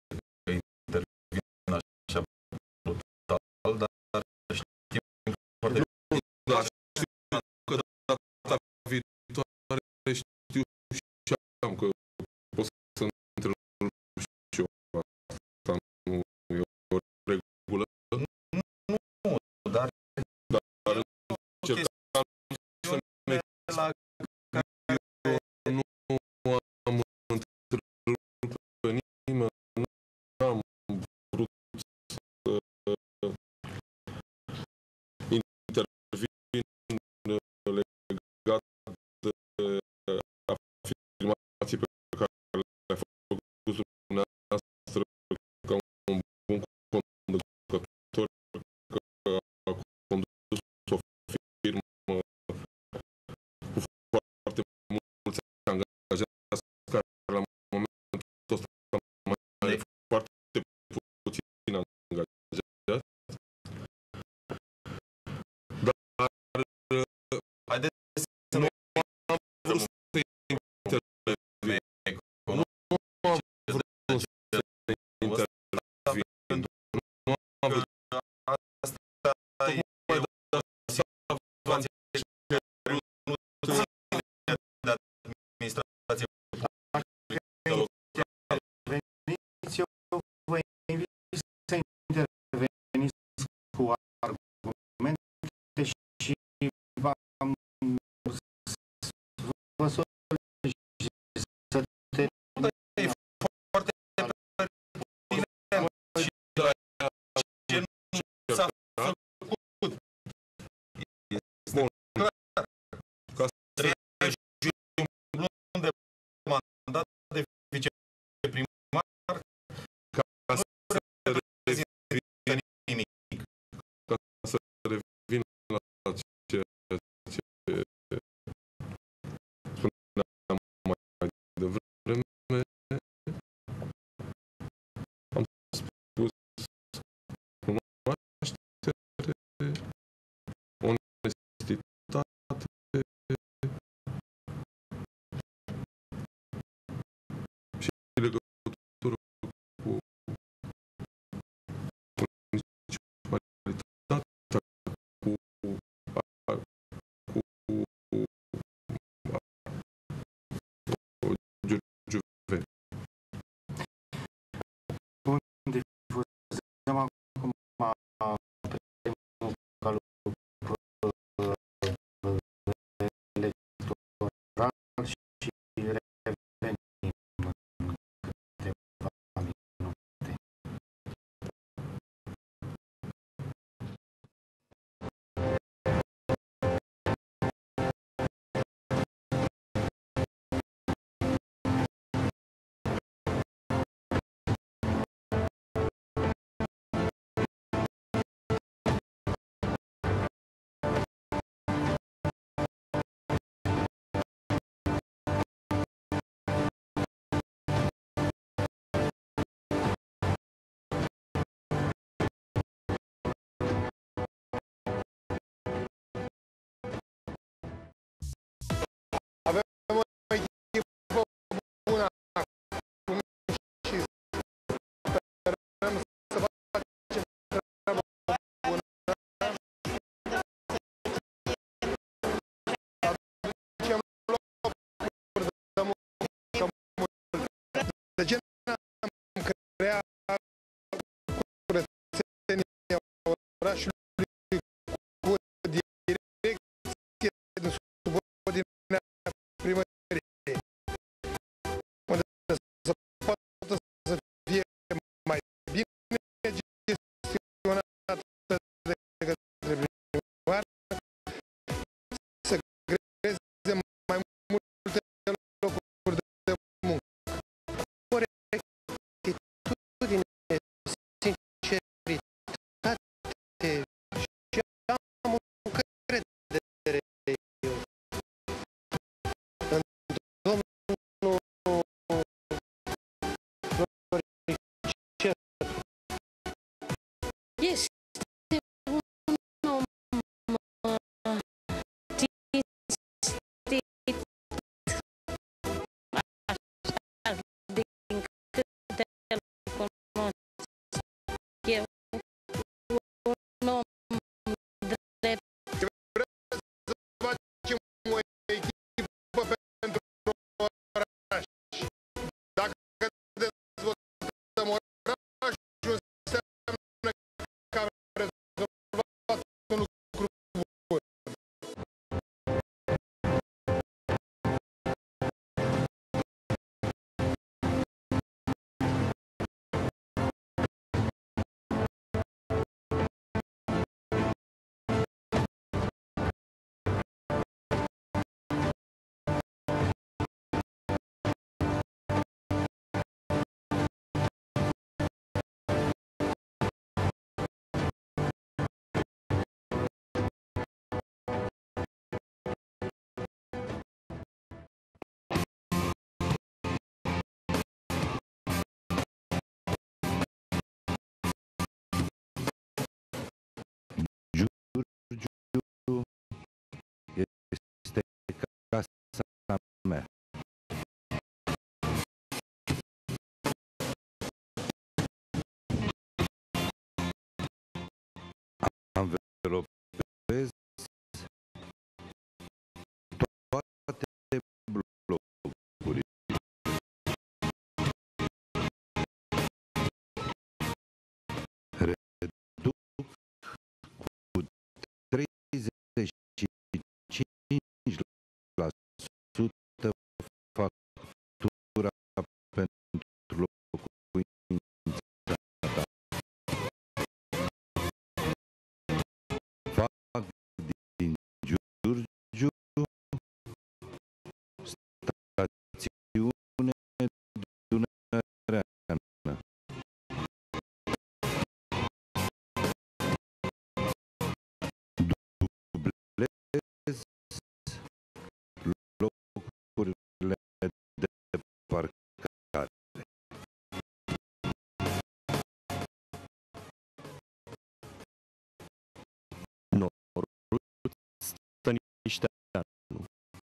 Cristianu,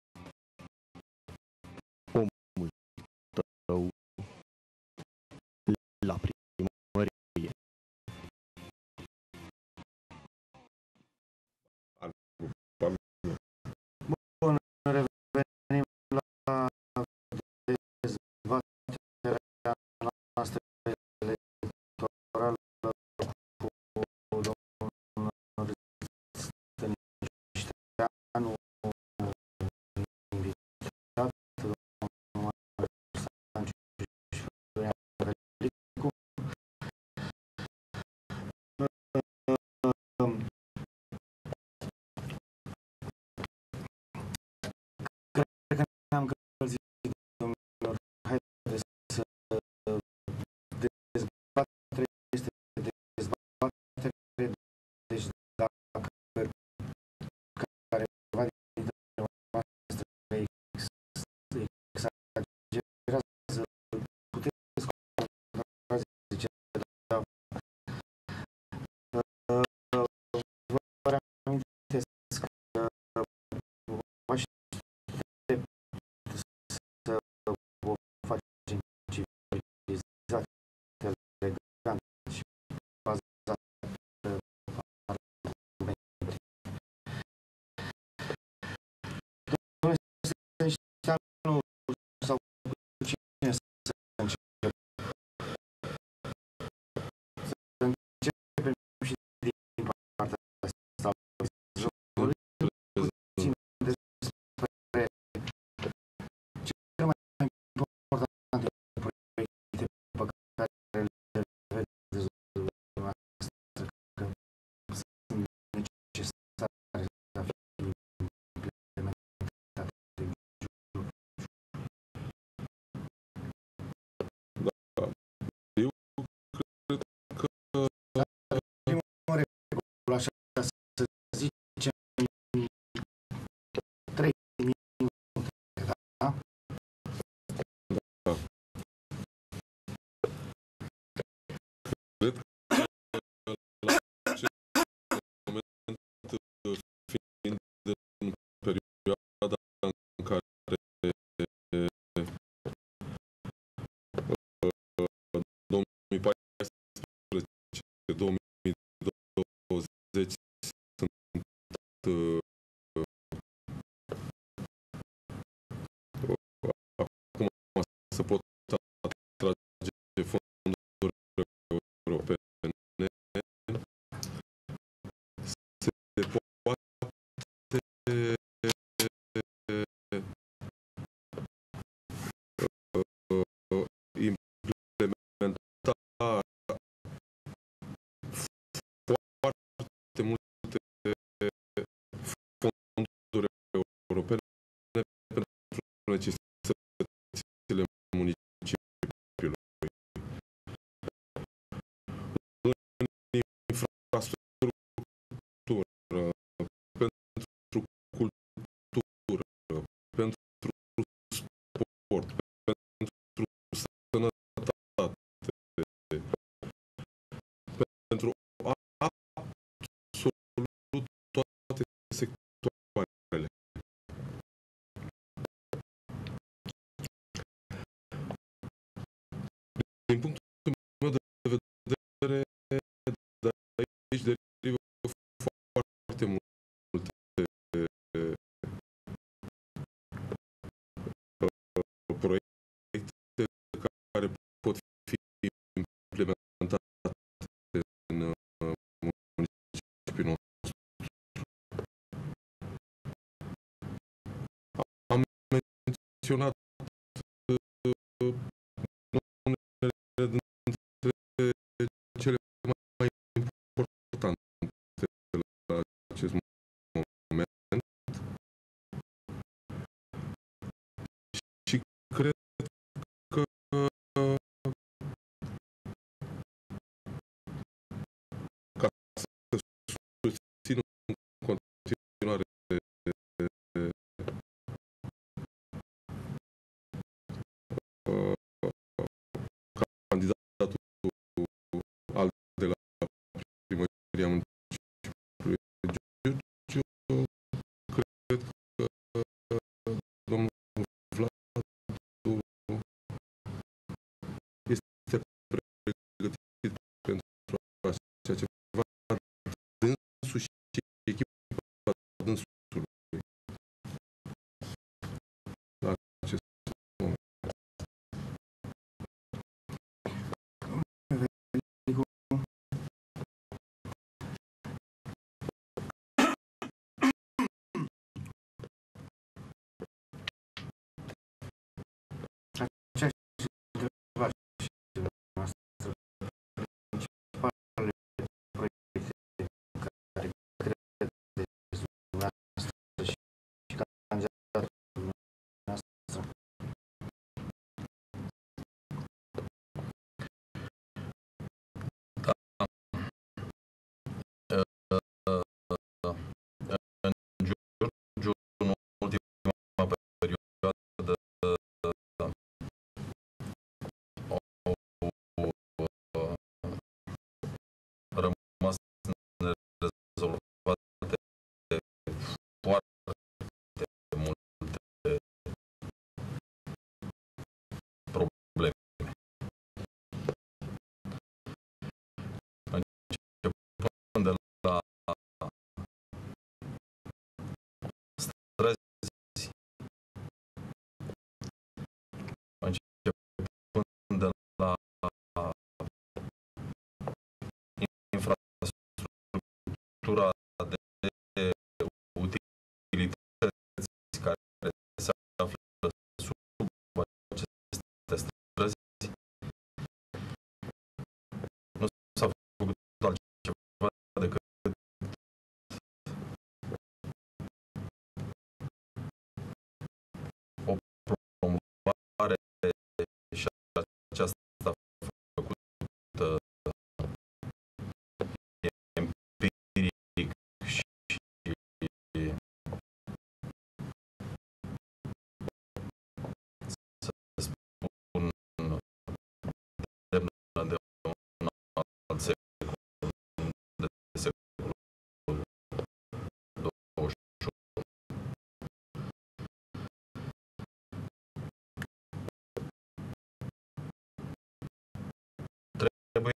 omul tău la primărie. Bun, revenim la dezbaterea noastră electorală cu domnul Stănișteanu, invitat, domnul Sanciu și Florian Velicu. Cred că ne-am încălzit, domnilor. Haideți să dezbatere este dezbatere, deci dacă careva dintre noastre exagerează, puteți contrazice, dar vă reamintesc că vă aștept să vă facem civilizat, elegant și bazat pe argumente. Domnule Stănișteanu, sau cu cine să încep? Să începem și din partea asta a jocului, puțin despre cele mai importante proiecte pe care le vedeți dumneavoastră că sunt necesare să fie implementate în jur. Eu cred că Avem o regulă, așa, să zicem, 3 minute, da? cred că la acest moment, fiind în perioada în care 2014-2020 sunt acum se pot atrage fonduri europene, se poate implementa foarte multe fonduri europene pentru necesitățile municipiului. În infrastructură, pentru cultură, pentru sport, pentru sănătate, pentru absolut toate sectoarele. Din punctul meu de vedere, de aici derivă foarte multe proiecte care pot fi implementate în municipiul nostru. Am menționat unele dintre cele mai importante la acest moment și cred că ca să susțin în continuare candidatul al de la primăria municipiului Giurgiu, cred infrastructura de utilități care se află sub aceste străzi, nu s-a făcut altceva decât o promovare și aceasta făcută empiric și să spun demnă de un alt secol, de secolul 21. Trebuie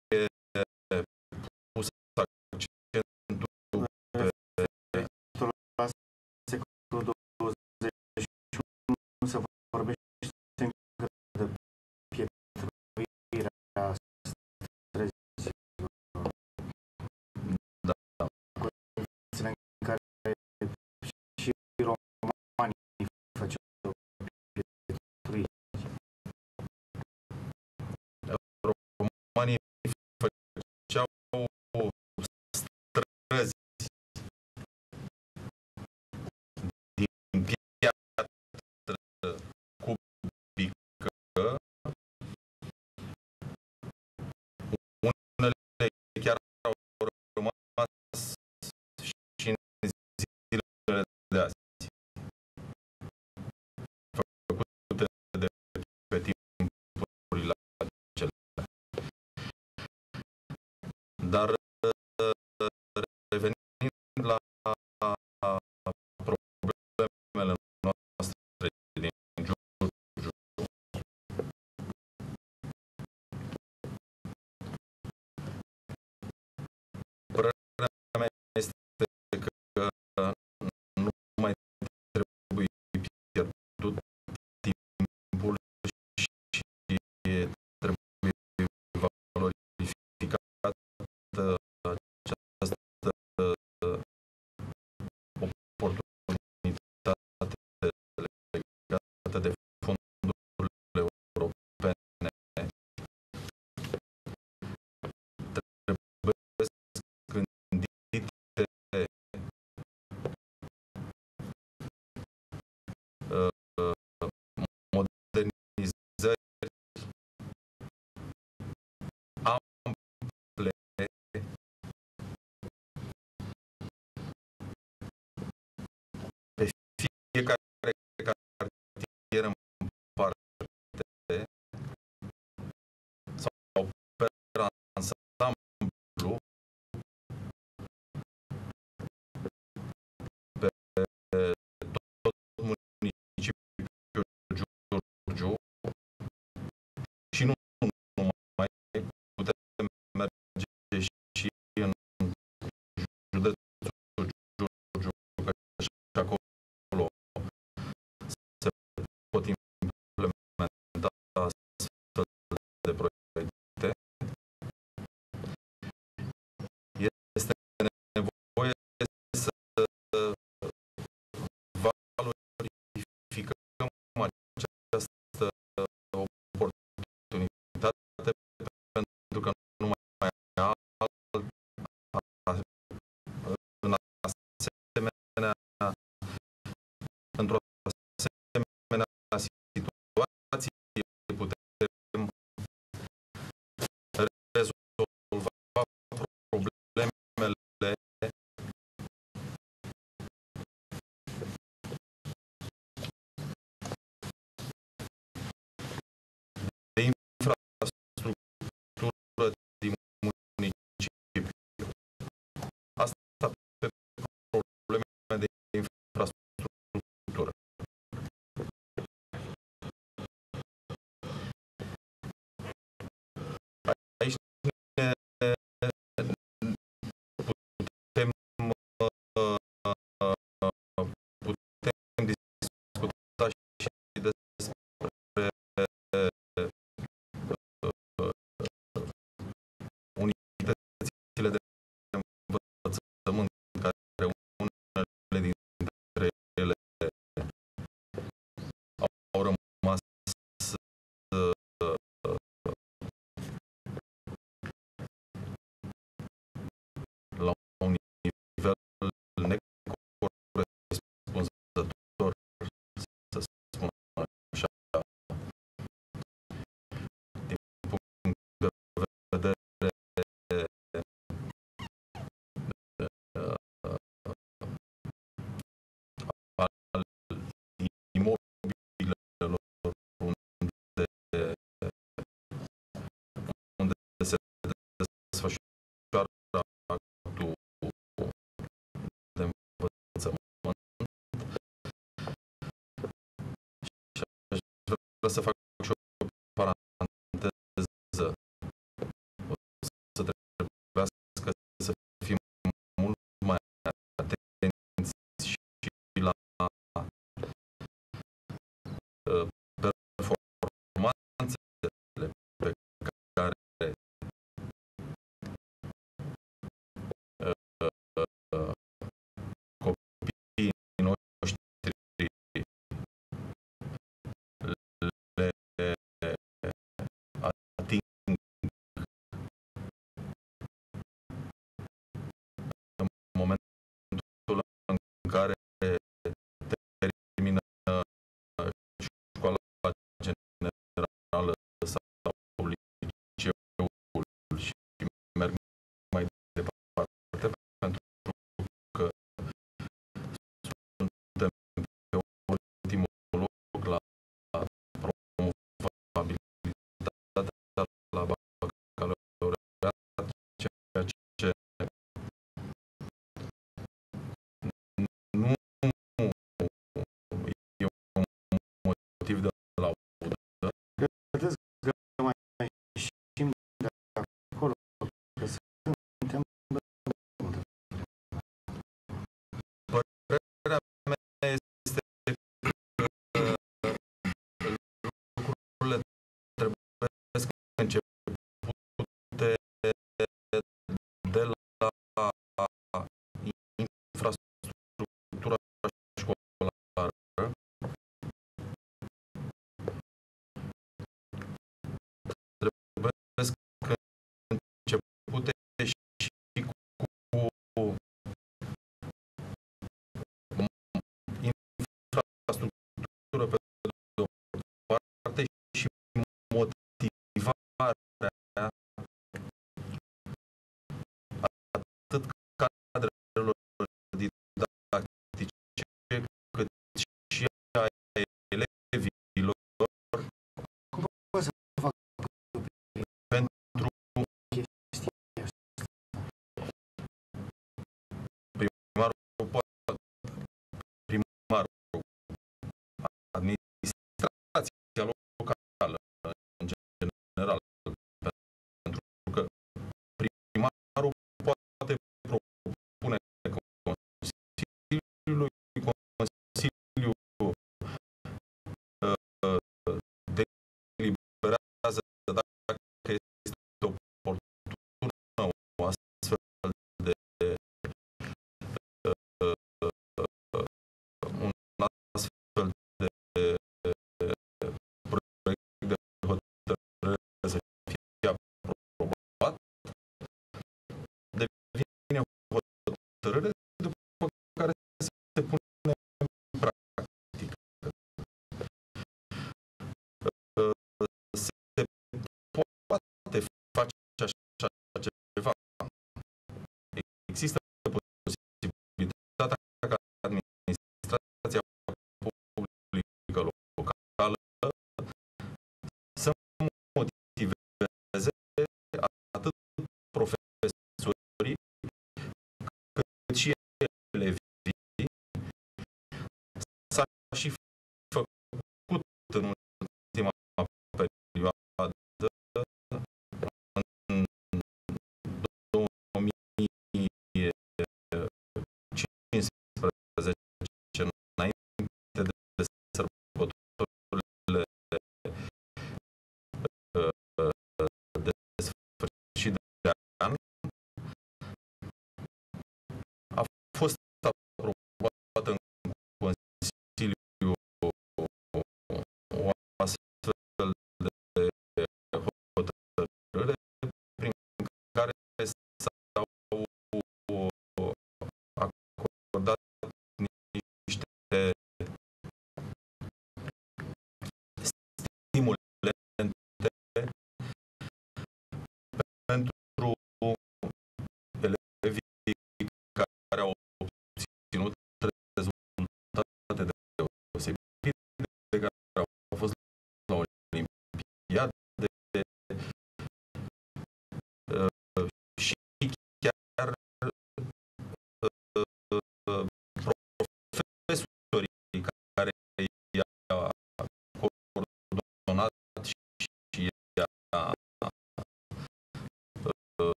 pus accentul pe La secolul 21 se vorbește încă de pietrirea străzilor, da, condițiile în care și romanii făceau pietrui. romanii făceau străzi din piatră cubică, unele chiar au rămas și în zilele de azi, făcute de pe timpurile acelea. Dar revenind la problemele noastre din Giurgiu, părerea mea este că nu mai trebuie pierdut timpul și trebuie valorificată această oportunitate legată de fondurile europene. Trebuie gândite modernizări ample pe fiecare cartier în parte sau pe ansamblu, pe tot municipiul Giurgiu și nu numai, putem merge și în județul Giurgiu, că și acolo învățământ și aș vrea să fac și o paranteză. O să trebuiască să fim mult mai atenți și la performanțele pe care copiii noștri le ating în momentul în care termină școala generală sau liceul și merg mai departe, pentru că suntem pe ultimul loc la promovabilitatea la bacalaureat, ceea ce nu e un motiv de laudă. Credeți că mai ieșim de acolo, că suntem Părerea mea este că lucrurile trebuie începute de la infrastructura școlară. Trebuie începute și cu infrastructură pe de o parte și motivarea atât cadrelor didactice cât și a elevilor cum pot să fac pentru chestia asta? primarul, administrația locală în general, pentru că primarul poate propune Consiliului, Consiliul deliberează dacă este oportună o astfel de un astfel de proiect de hotărâre să fie aprobat, devine hotărâre după care se pune în practică. Se poate face așa ceva. Există posibilitatea ca administrația publică locală să motiveze atât profesorii cât și elevii. S-a și făcut în ultima perioadă, în 2015, înainte de sărbătorile de sfârșit de an, a fost aprobată în Consiliu o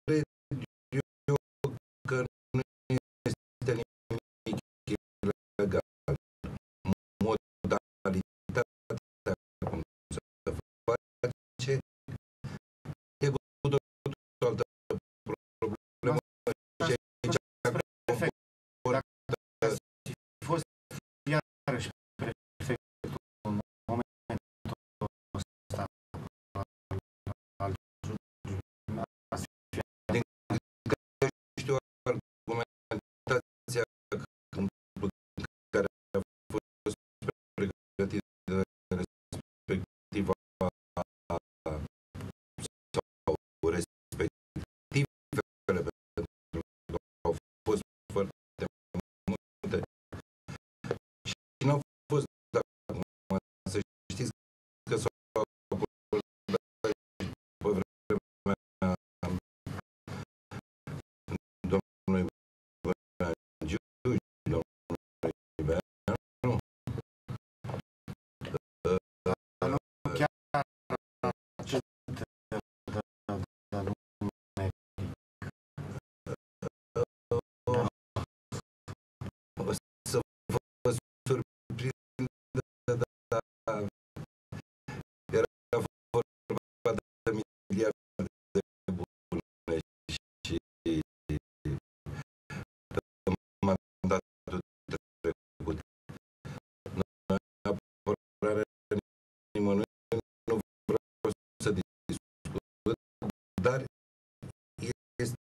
cred eu că nu este nimic ilegal. Modalitatea cum se face e cu totul altă problemă și aici fost iarăși prefectul în momentul ăsta al judiului, din câte știu argumentația care a fost pregătită respectiva sau respectivele, pentru că au fost foarte multe și n-au fost acum, să știți că s-au acordat pe vremea domnului Bănagiu, domnului Iveanu, nu chiar aceste nume. o să vă surprindă, dar era vorba de miliarde bune și în mandatul trecut. Noi, apărarea nimănui, nu vreau să discut, dar este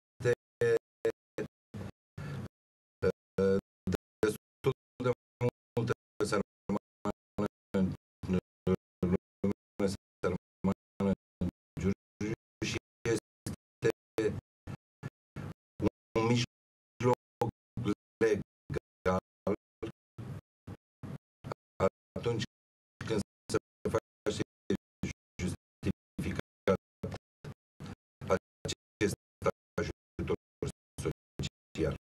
destul de multă sărmană în lume, sărmană în Giurgiu și este un mijloc legal atunci când se face justificat acest ajutor social.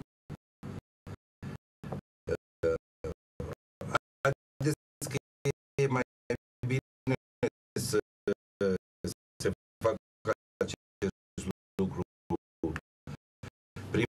Haideți că e mai bine să se facă acest lucru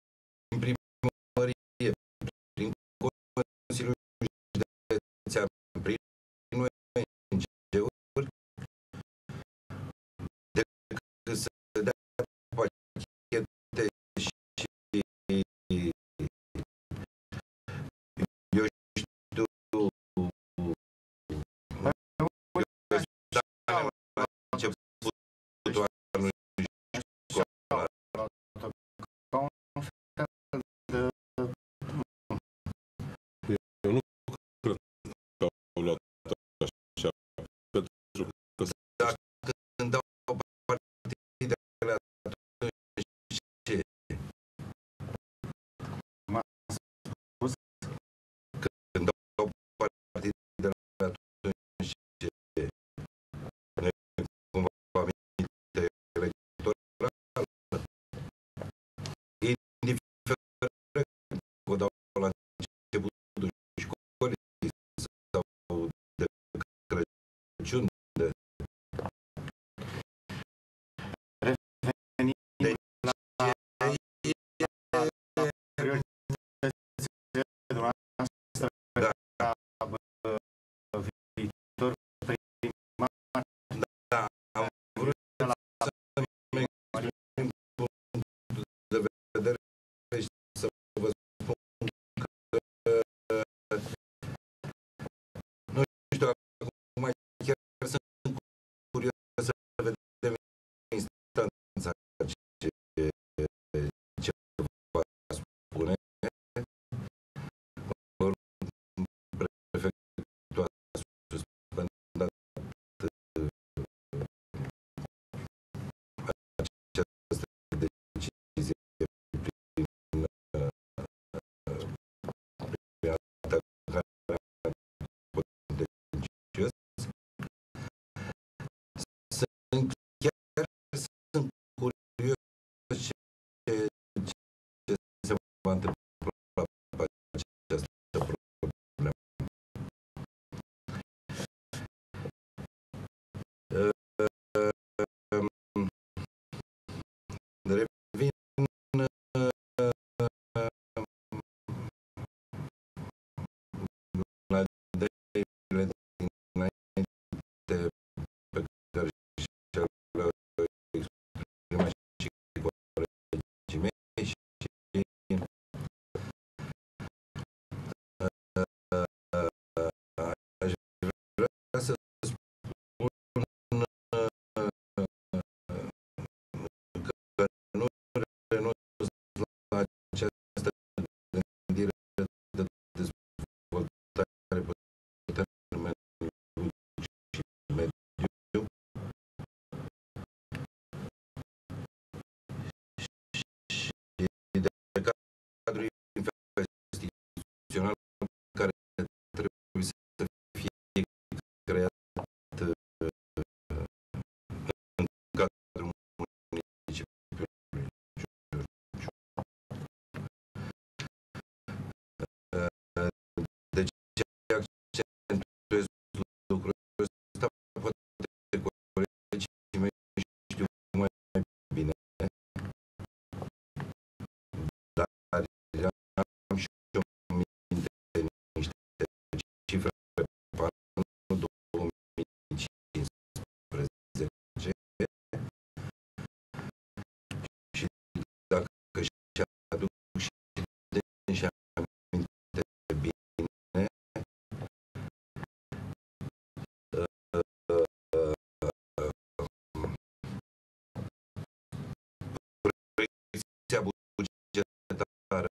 bugetară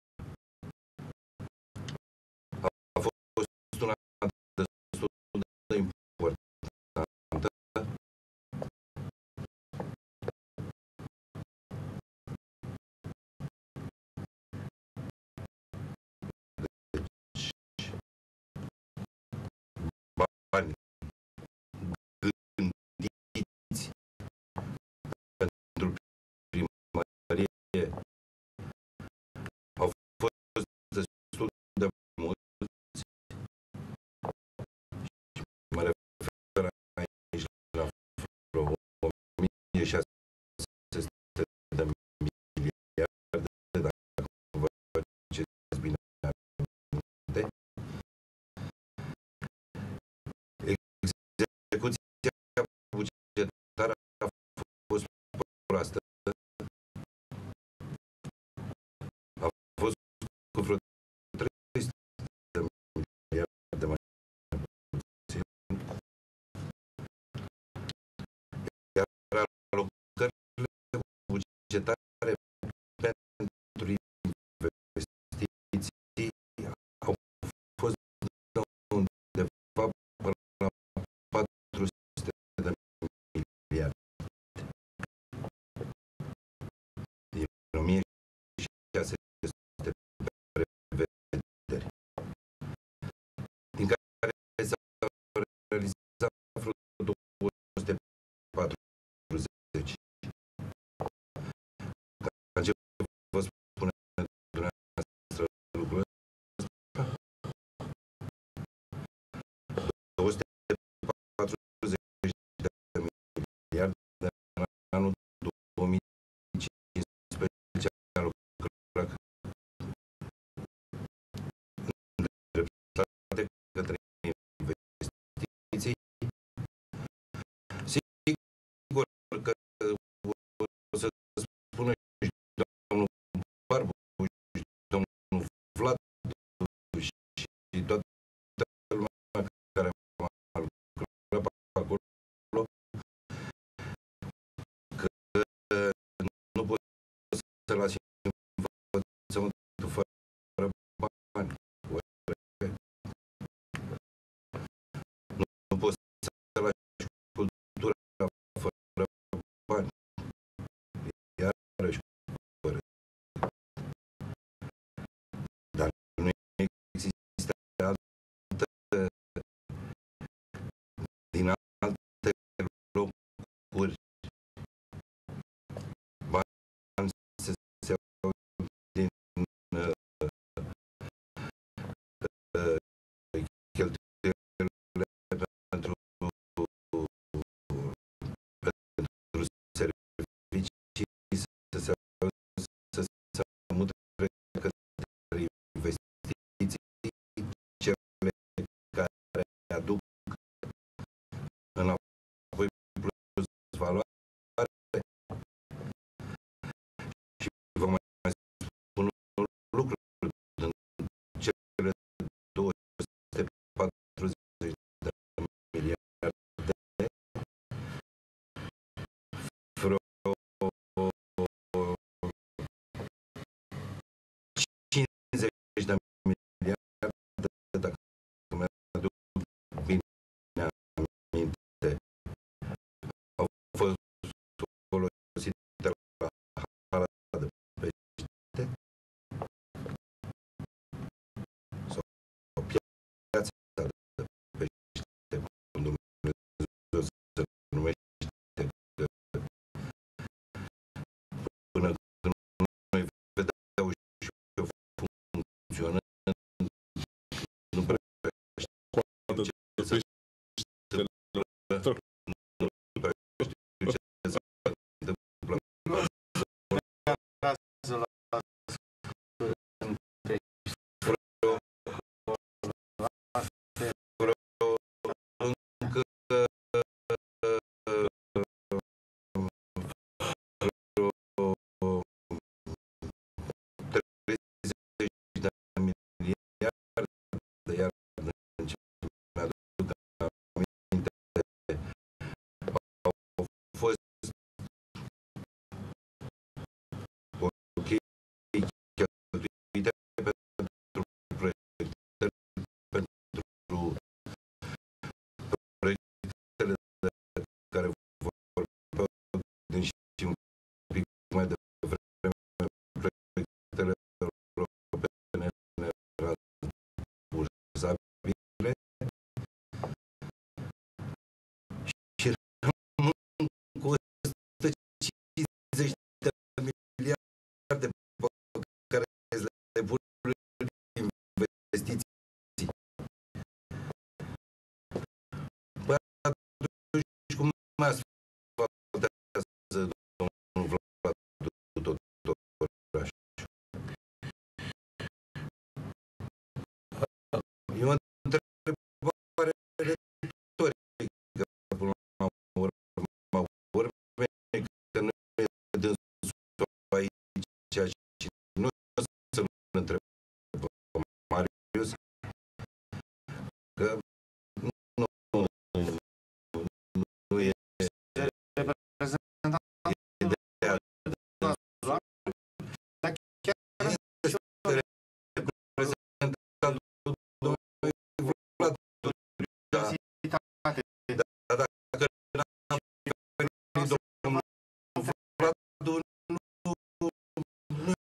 a fost una destul de importantă. Bani gândiți pentru primărie au fost destul de mulți. Mă refer aici la vreo 1600 de miliarde, dacă vă faceți bine aminte. Execuția bugetară a fost proastă. A fost cu vreo 300 de miliarde mai puțin. Iar alocările bugetare pentru investiții au fost de undeva până la 400 de miliarde. Din 1600 prevederi, din care s-au realizat vreo 240. Ca ce vă spune dumneavoastră lucrul ăsta? 240 de miliarde în anul 2015 alocat îndreptate către investiții. Sigur că o să spună și domnul Barbu și domnul Vlad și toată lumea care m-a lucrat acolo că nu poți să lași învățământul fără bani. Nu poți să lași cultura fără bani. Iarăși corect. Dar nu există altă, din alte locuri bani să se ceea ce nu să-l întreb pe Marius, că nu e reprezentant ideea dar chiar reprezentantul domnului Vlad Dorica. universitate. Dar dacă n-am venit domnul Vlad, nu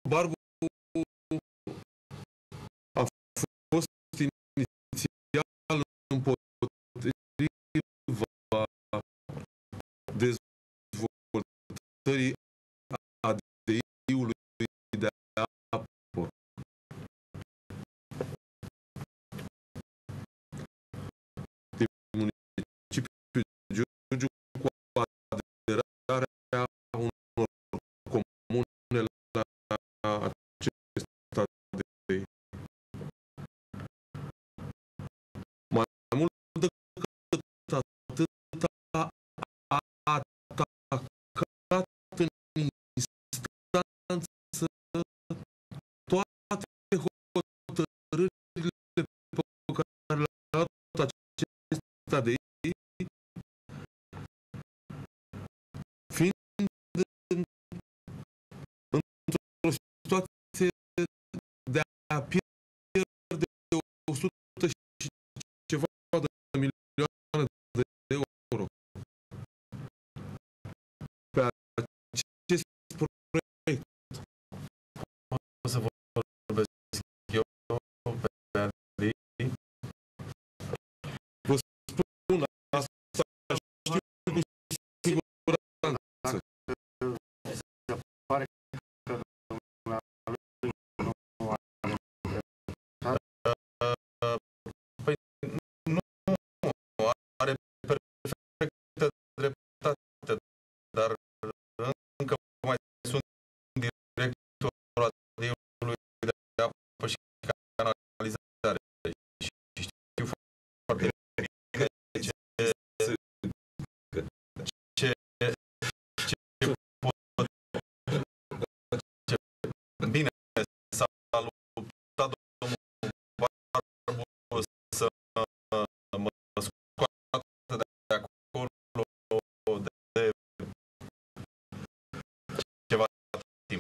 embargo a fost inițial împotriva dezvoltării ADI-ului de apă. Din municipiul Giurgiu cu aderarea unor comune la acest ADI. Mai mult decât atât, a atacat în instanță toate hotărârile pe care le-a luat acest ADI, fiind într-o situație de a pierde 100 și ceva de milioane de euro pe acest proiect. O să vorbesc eu pe ADI. Vă spun asta, știu cu siguranță. Se pare că dumnealui nu are Păi nu are perfectă dreptate, dar încă mai sunt directorul ADI-ului de apă și canalizare și știu foarte bine bine s-a luptat domnul Barbu să mă scoată de acolo de ceva timp.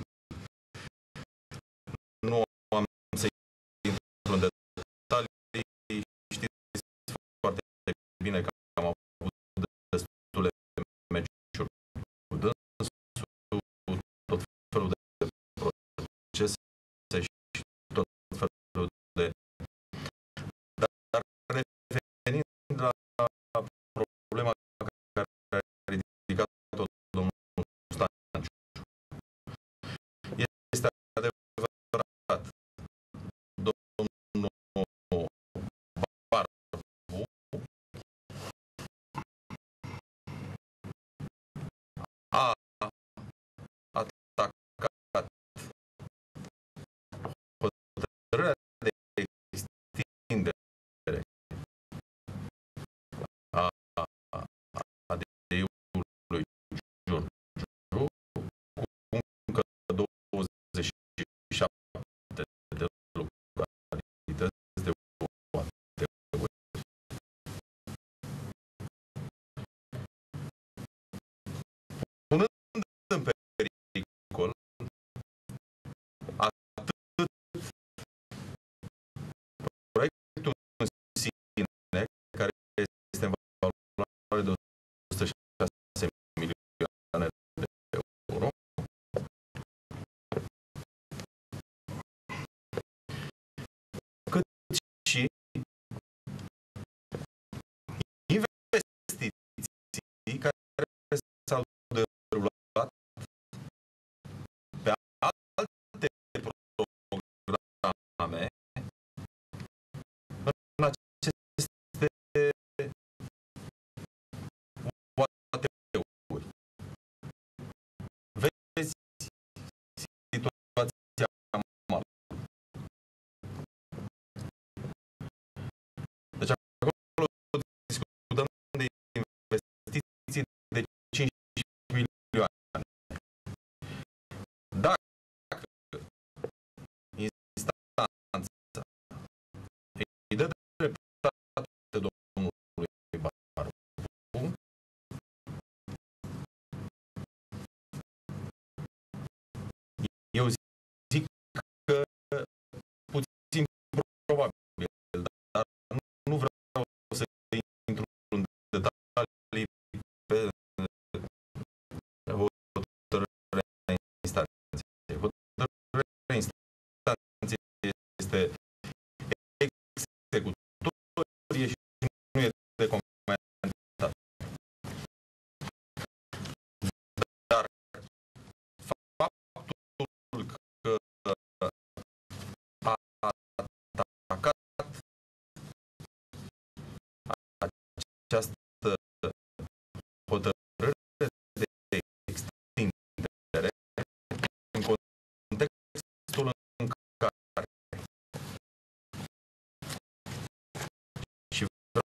Nu am să intru în detalii, știți foarte bine că am avut destule meciuri cu dânsul, tot felul de procese și tot felul de... Dar revenind la problema care a ridicat-o domnul Stanciu, este adevărat, domnul Barbu a atacat hotărârea de extindere a ADI-ului Giurgiu cu încă 27 de localități de OAT-uri. Punând în pericol atât proiectul în sine, care este în valoare de 106 milioane de euro, cât și investiții care s-au derulat pe alte programe în aceste OAT-uri. Vezi situația mală. Deci acolo discutăm de investiții de 5 milioane. Dacă instanța îi dă dreptate domnului Barbu, eu zic că puțin probabil, dar nu vreau să intru în detalii pe hotărârea instanței. Hotărârea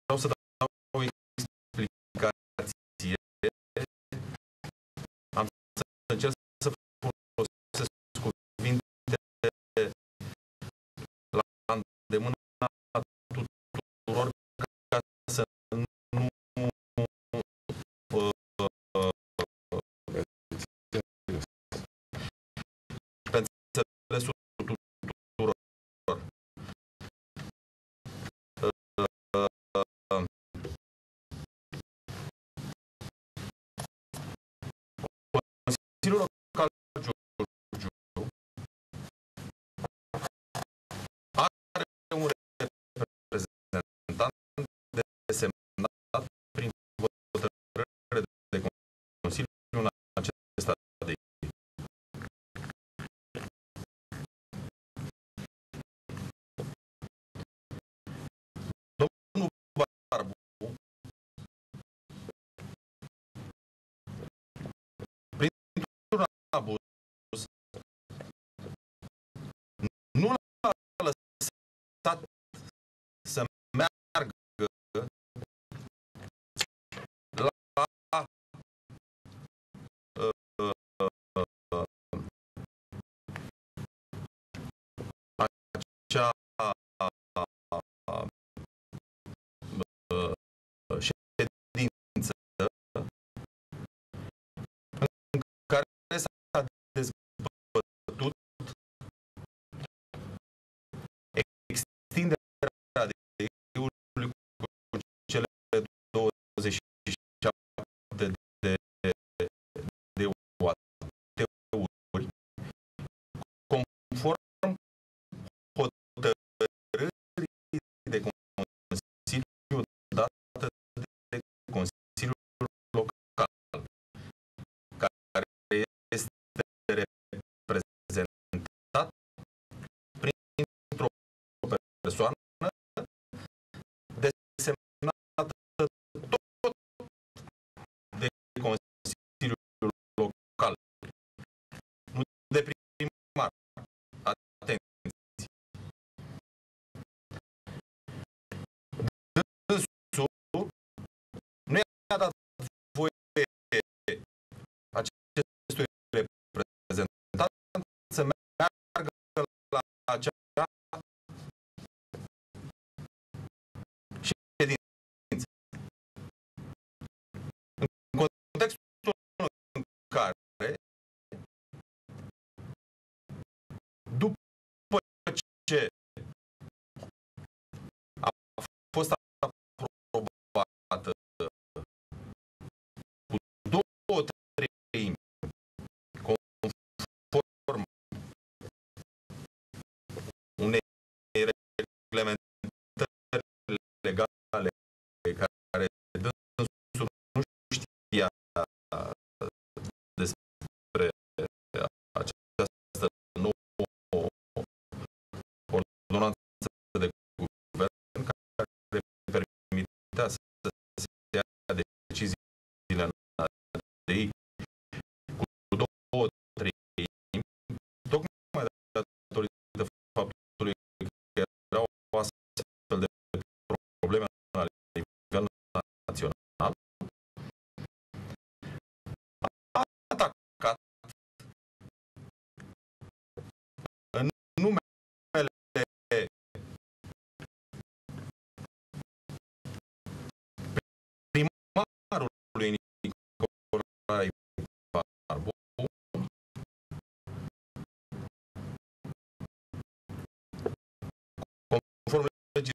vreau să dau o explicație. Am să încerc să folosesc cuvinte la îndemâna tuturor ca să nu pe înțelesul tuturor. Consiliul Local Giurgiu are un reprezentant desemnat prin hotărâre de Consiliu în acest stadiu. Domnul Barbu printr-un abuz nu l-a lăsat să meargă la acea ședință în care s-a dezbătut extinderea DI-ului cu cele 27 de OAT-uri conform hotărârii de Consiliu dată de Consiliul Local, care este reprezentat printr-o persoană desemnată tot de Consiliul Local, nu de primar. Atenție! Dânsul nu i-a dat voie acestui reprezentant să meargă la acea ședință. În contextul în care, după ce a fost aprobată cu 2/3 conform unei reglementări legale care dânsul nu știa despre această nouă ordonanță de guvern care permitea să se ia deciziile în ADI cu 2/3, tocmai datorită faptului că erau astfel de probleme la nivel național, a atacat în numele primarului Nicolae Barbu conform legii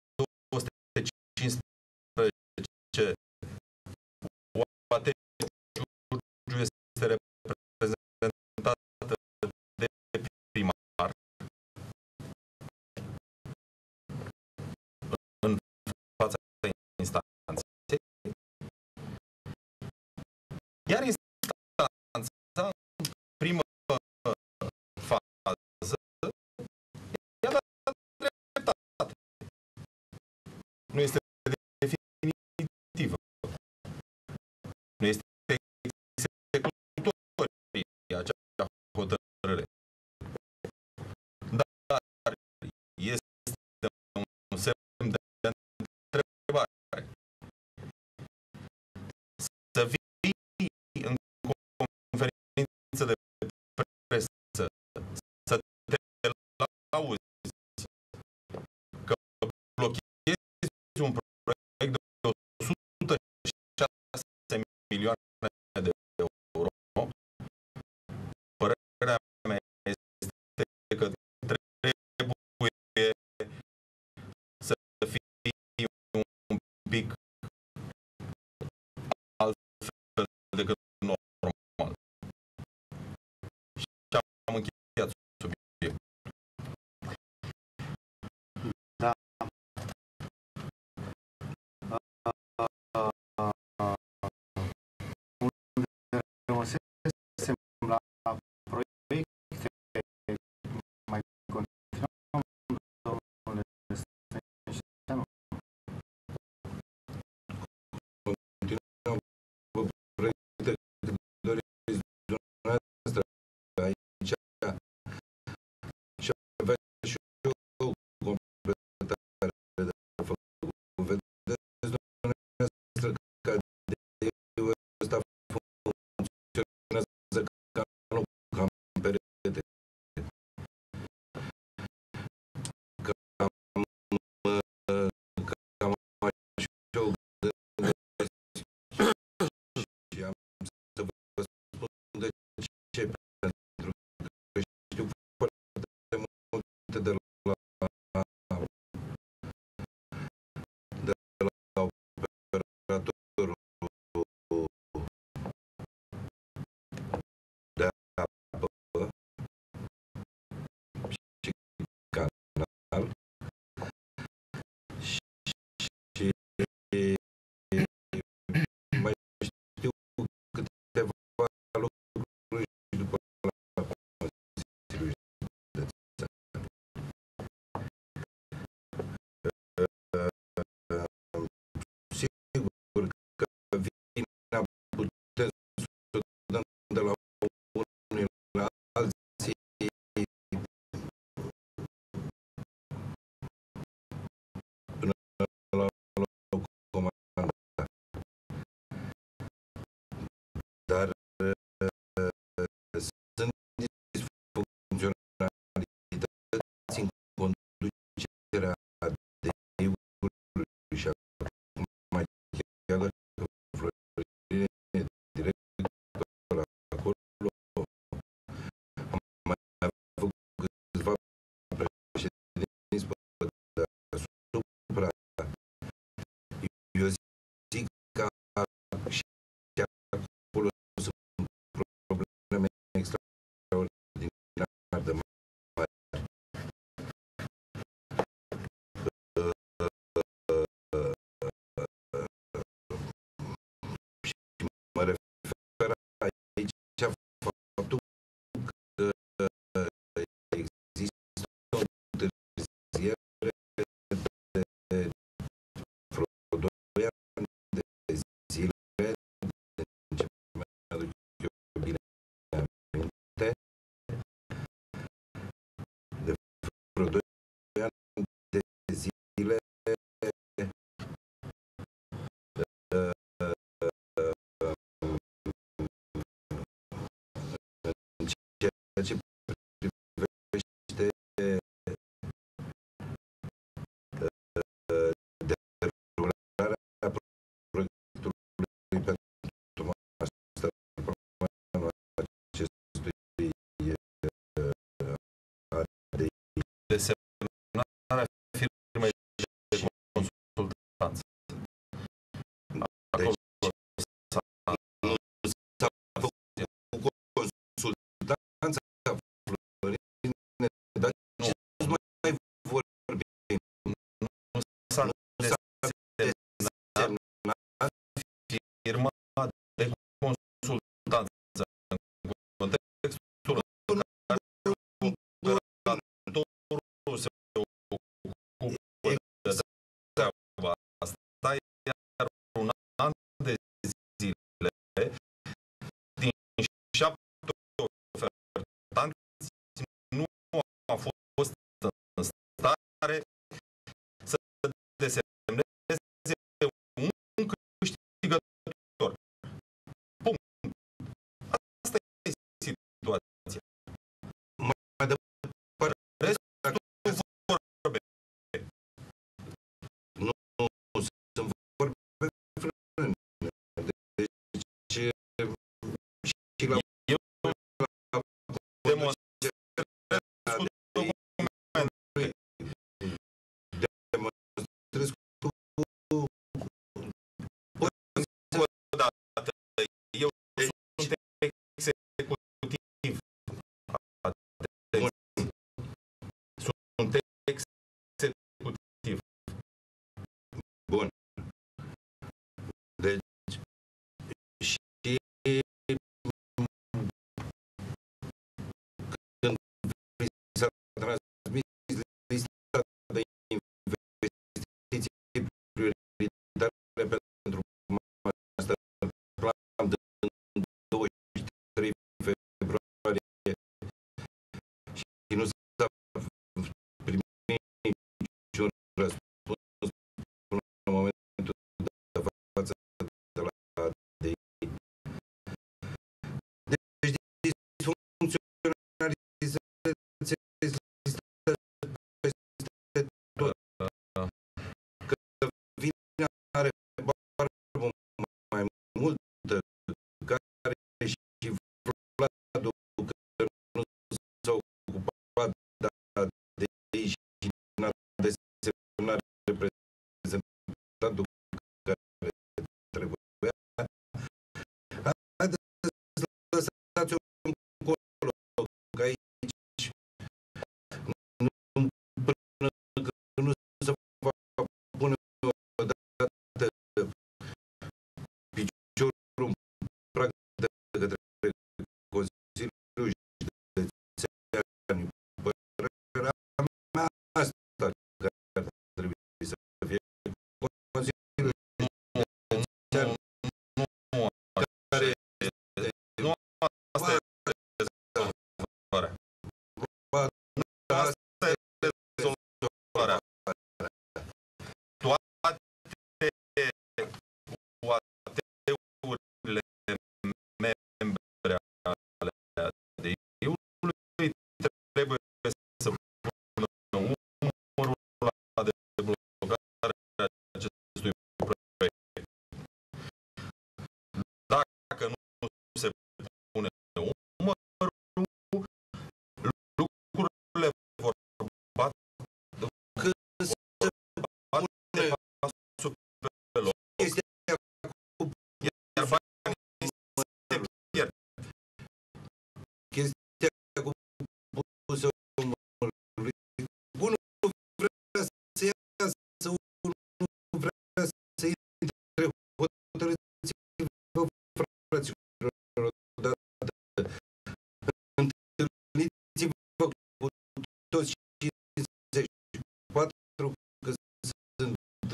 215, OAT Giurgiu este reprezentată de primar în fața instanței, iar instanța în primă fază i-a dat dreptate. Nu este definitivă. Nu este executorie acea hotărâre. Dar este un semn de întrebare. de presă să te lauzi că blochezi un proiect de 106 milioane de euro, părerea mea este că trebuie să fii un pic altfel decât normal. rezultatul care trebuia. Haideți să lăsați-o încolo, că aici până că nu se va pune odată piciorul în prag de către Consiliul Județean. Părerea mea asta care ar trebui să fie Consiliul Județean, care Nu asta e rezolvarea. Asta e rezolvarea. Toate UAT-urile membre ale ADI-ului trebuie să pună umărul la deblocarea acestui proiect. Dacă nu se pune umărul, lucrurile vor bate pasul pe loc, iar banii se pierd. chestia cu pusă omului. Unul vrea să iasă, unul vrea să intre. Hotărâți-vă, fraților, odată. Întâlniți-vă cu toți 54 că sunt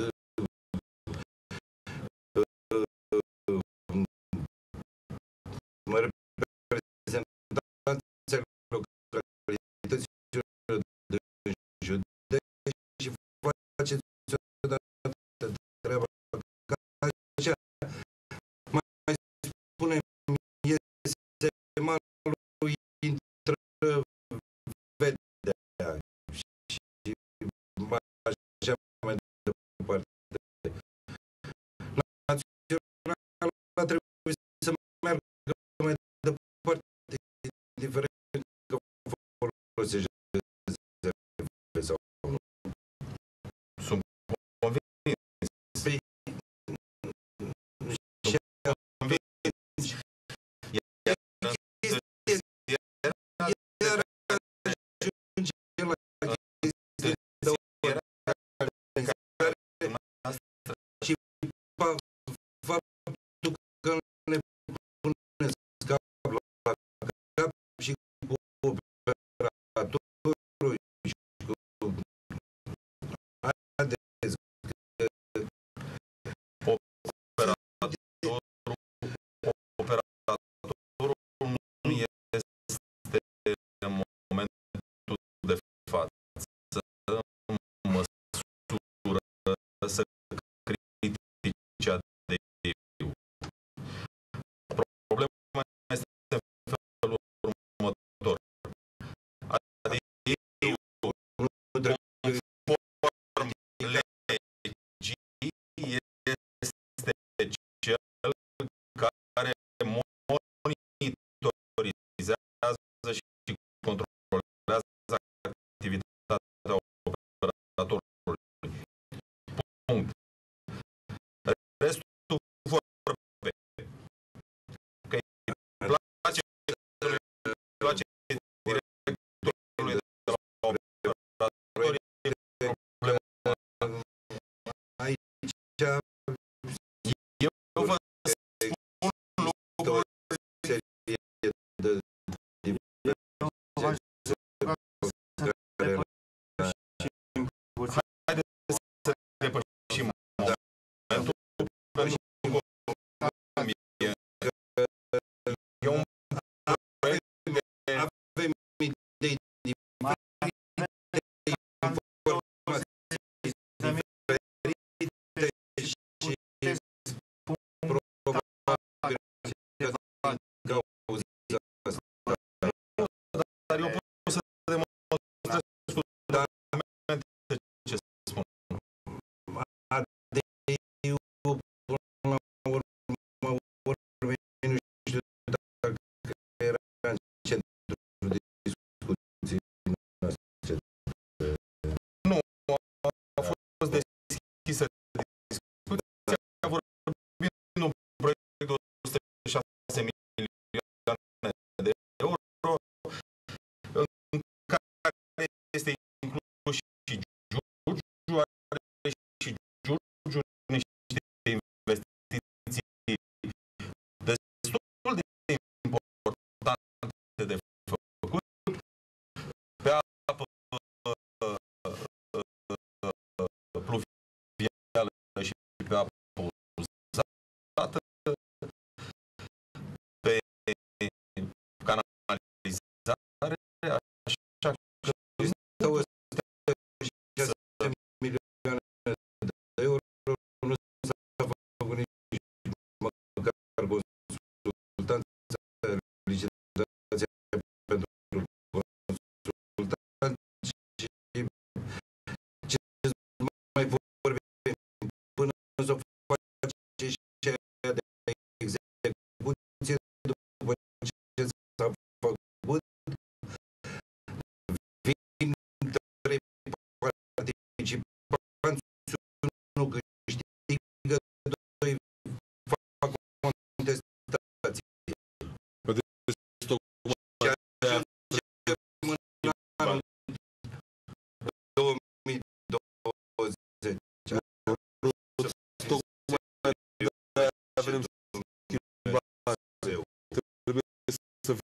reprezentanți ai localităților de județ și faceți odată treaba ca așa. Mai spune-mi, iese malul, intră vedea și așa mai departe. Naționala trebuie să meargă mai departe, indiferent că folosește rezerve sau nu. Sunt convins. Păi, și Convins. Iar ajunge la chestia și faptul că ne puneți cap la cap și cu operatorul și cu haideți operatorul nu este în momentul de față în măsură să critique ADI-ul. Problema este în felul următor. ADI-ul, conform legii, este cel care monitorizează și controlează activitatea operatorului. Punct. Restul vorbe. Că îi place directorului de la operatori, e problema. aici Eu vă spun lucruri haideți să depășim momentul, pentru că e un proiect de avem idei diferite, informații diferite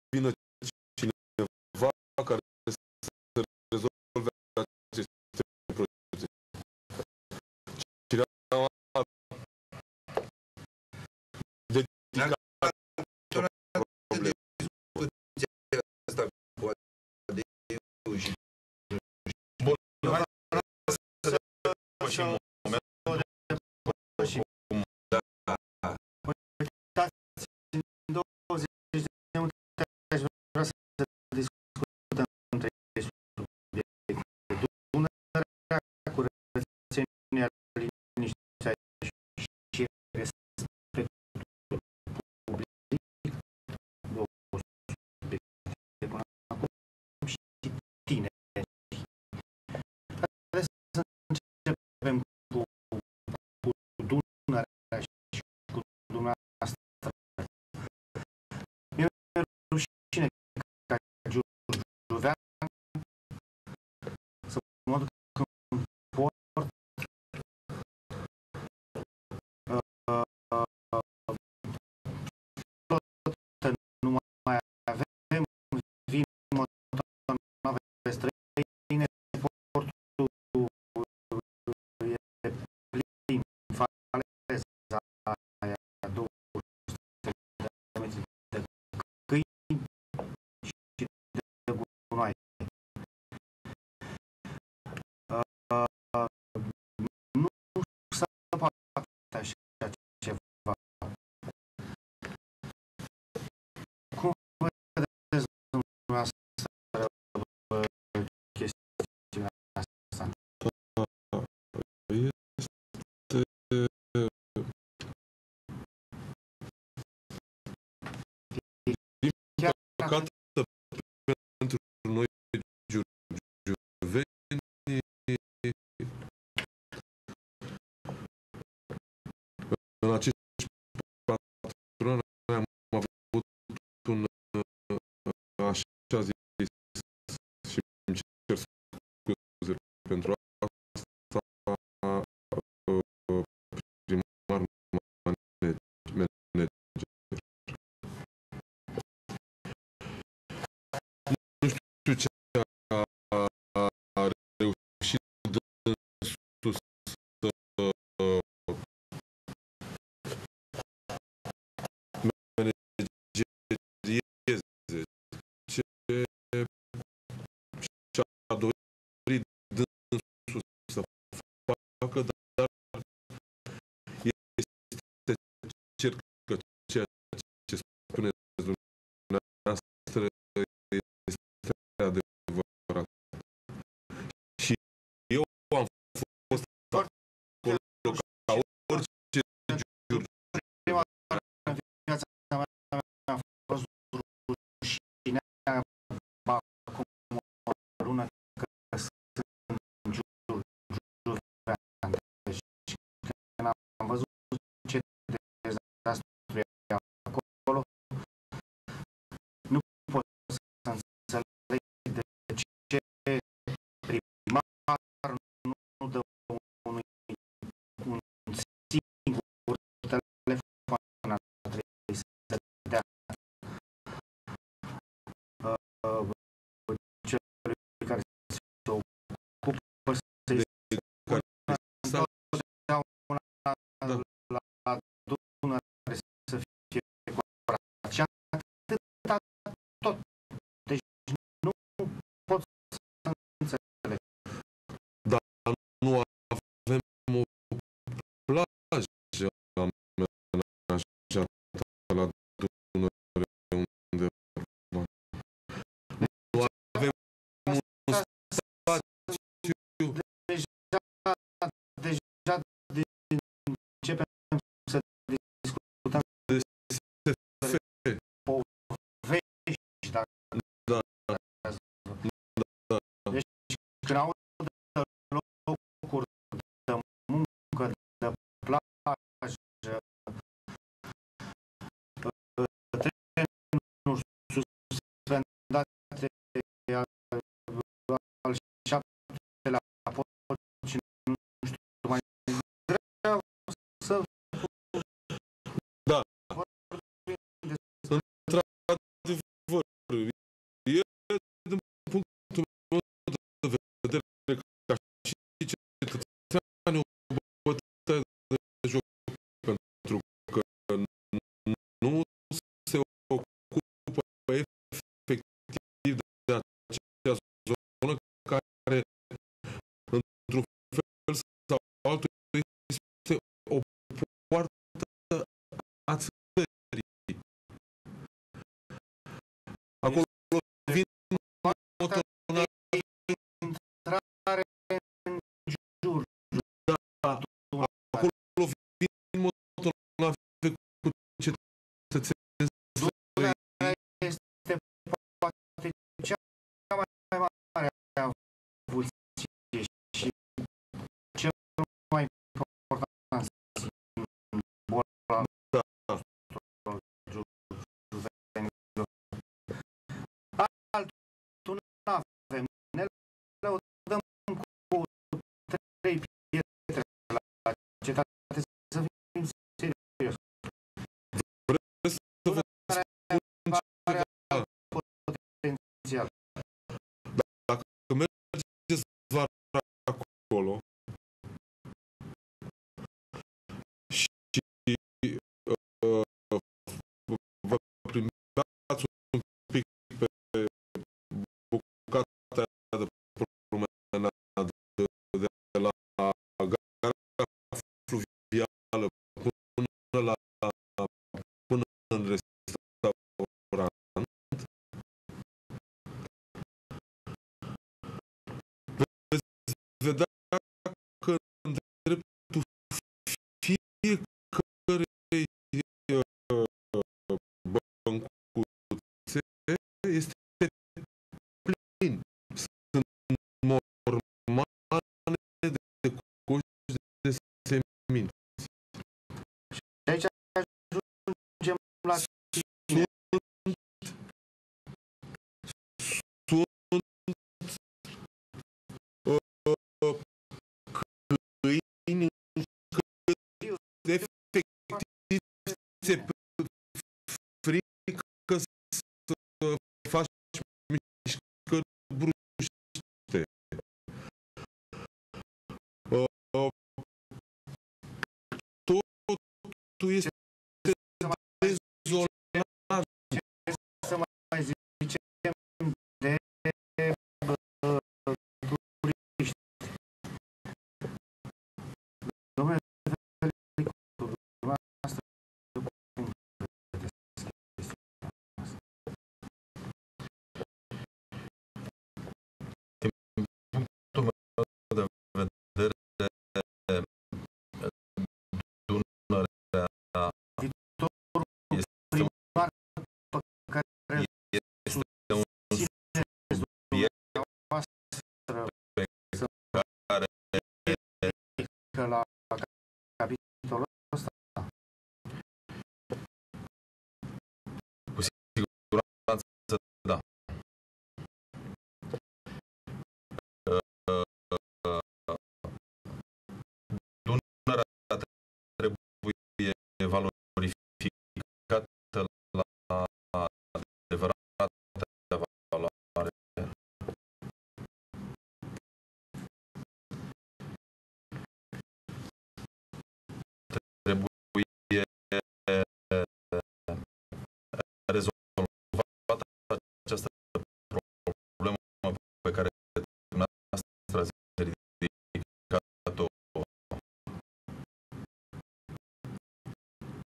vină cineva care să rezolve aceste procese. Cireaua dedicat probleme. Asta cu ADE-ul și Bun, și în momentul Și da, uitați, în 20 de minute aș vrea să discutăm între subiecte. Dunărea, curățenia, liniștea și respectul public, două subiecte până acum, și tineri. Haideți să începem cu Dunărea și cu dumneavoastră. Mi-e rușine ca giurgiuvean să mă duc în port flotă, nu mai avem vin motonave străine, portul e plin, faleza aia 200 de metri de câini și de gunoi. Nu se poate așa ceva. Cum vedeți dumneavoastră chestiunea asta? Chiar Păcată pentru noi giurgiuveni, în acești 4 ani noi am avut un așa zis și îmi cer scuze pentru asta primar manager. Nu știu ce a reușit dânsul să la până în restaurant, veți vedea că în dreptul fiecărei băncuțe este plin. Sunt mormane de coși de semințe. Și aici ajungem la Câini efectiv ți-e frică să faci mișcări bruște. Totul este dezolat. să mai zicem de turiști. Domnule Velicu, dumneavoastră cum vedeți chestia asta? Punctul meu de vedere, Dunărea Viitorul este primar pe care un susțineți dumneavoastră să care ridică la capitolul ăsta. cu siguranță da. Dunărea trebuie valorificată la adevărata valoare. Trebuie rezolvată această problemă pe care dumneavoastră ați ridicat-o.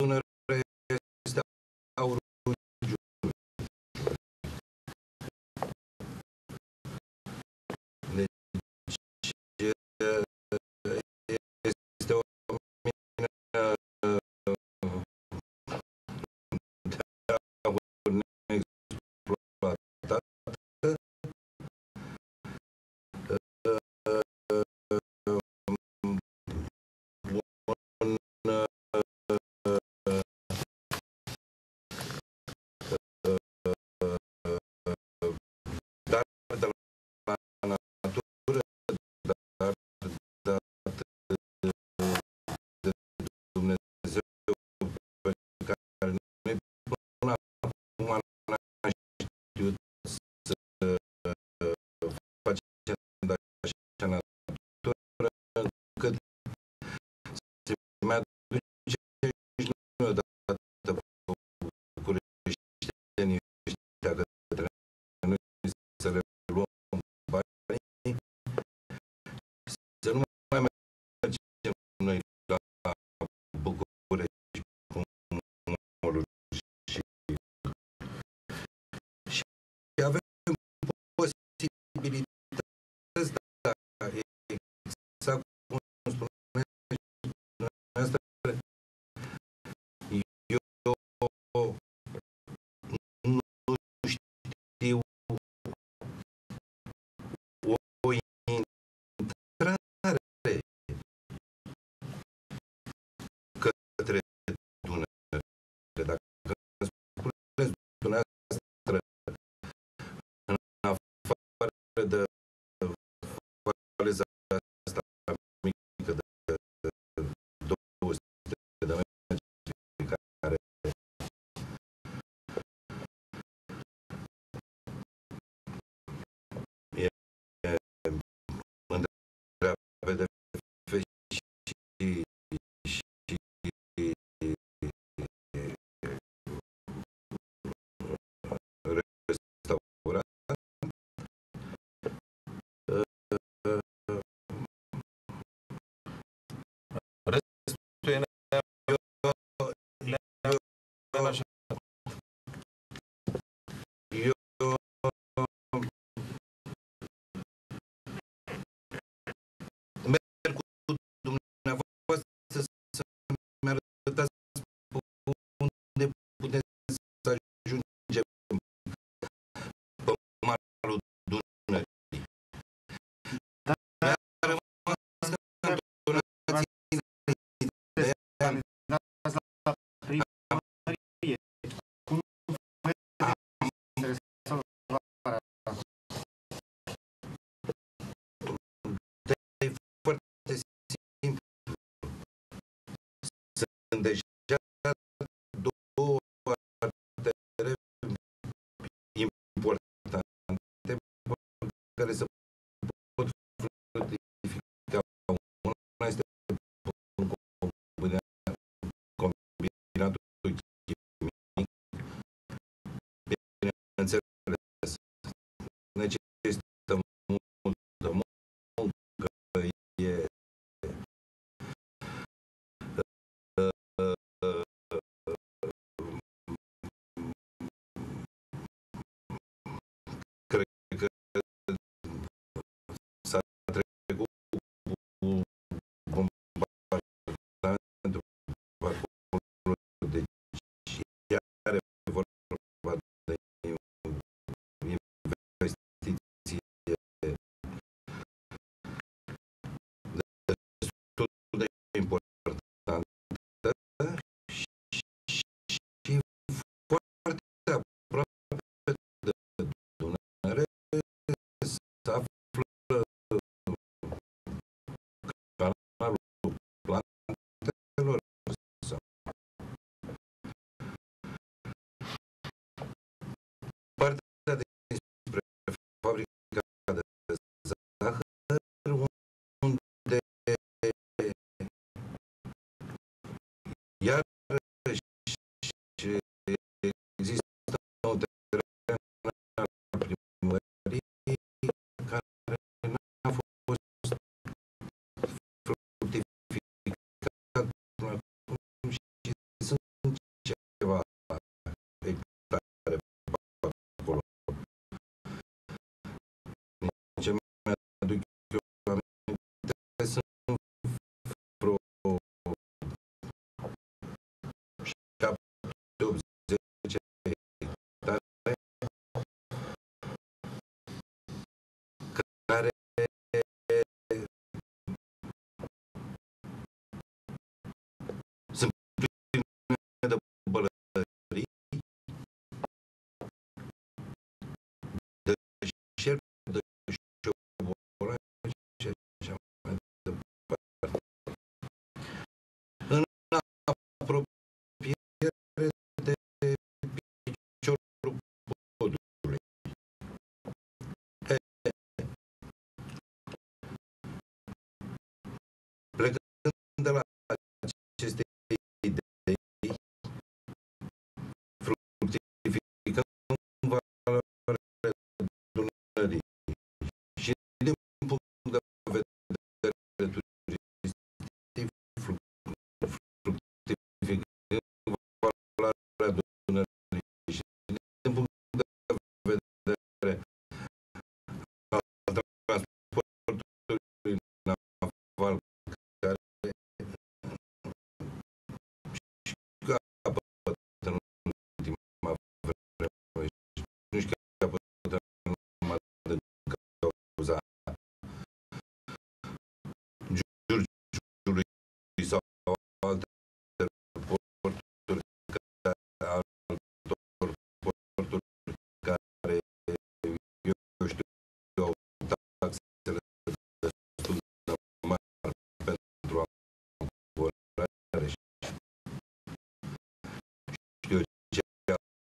Dunăre este aurul Giurgiu. Deci este o mină de aur neexploatată. Dar de la natură, dar dat de Dumnezeu pe care noi până acum n-am știut să facem de așa natură, încât se mi-aduce și noi odată bucureștenii ăștia către noi să le luăm banii, să nu mai mergem noi la București cu mall-uri și avem posibilități, dar exact cum spuneți dumneavoastră, eu nu știu o intrare către Dunăre. Dacă spuneți dumneavoastră, în afară de faleza asta mică de 200 de metri, care e îndreaptă de și restaurant, Restul e așa. eu merg cu dumneavoastră să-mi arătați unde puteți să ajungem pe malul Dunării. Dar Mi-a rămas întonați ideea dați la primărie. Cum vedeți rezolvarea asta? e foarte simplu. Sunt deja două artere importante pe care se pot fructifica. Una este combinatul chimic, bineînțeles, necesită multă muncă, e cred că s-a trecut cu bombardamentul pe acolo, deci iar e vorba de investiții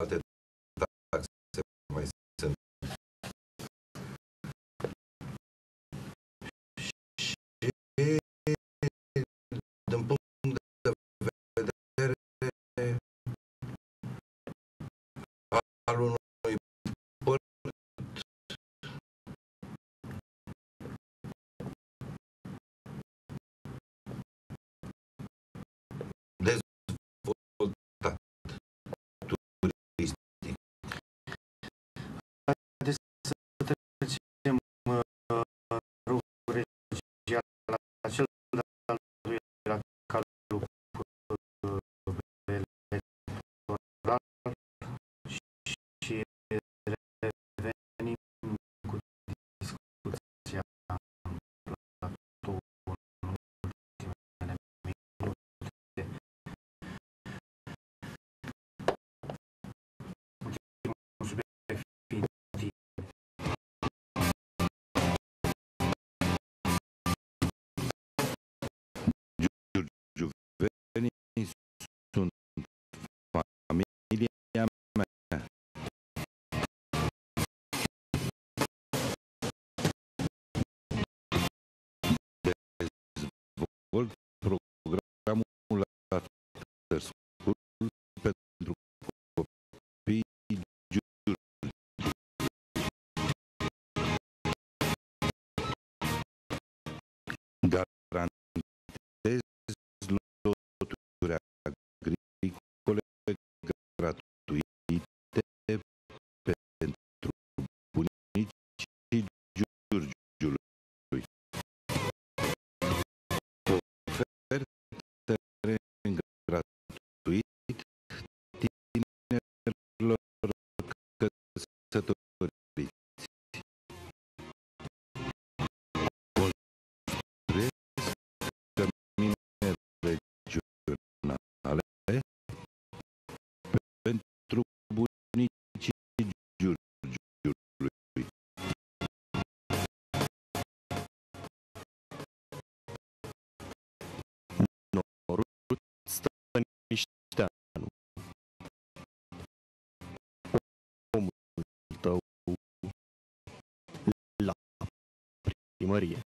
alte taxe mai sunt. Și din punct de vedere al unui părt dezvoltat turistic. Haideți să trecem rugul regial la cel de-al doilea calup electoral și revenim cu discuția la platou în ultimele minute. Ultimul subiect fiind Giurgiuvenii sunt familia mea. Dezvolt programul la Tărscul pentru copii Giurgiu. Garantez loturi agricole gratuite pentru bunicii Giurgiului. Ofer teren gratuit tinerilor căsătoriți. Construiesc cămine regionale pentru bunicii Giurgiului. Norut Stănișteanu, omul tău la primărie.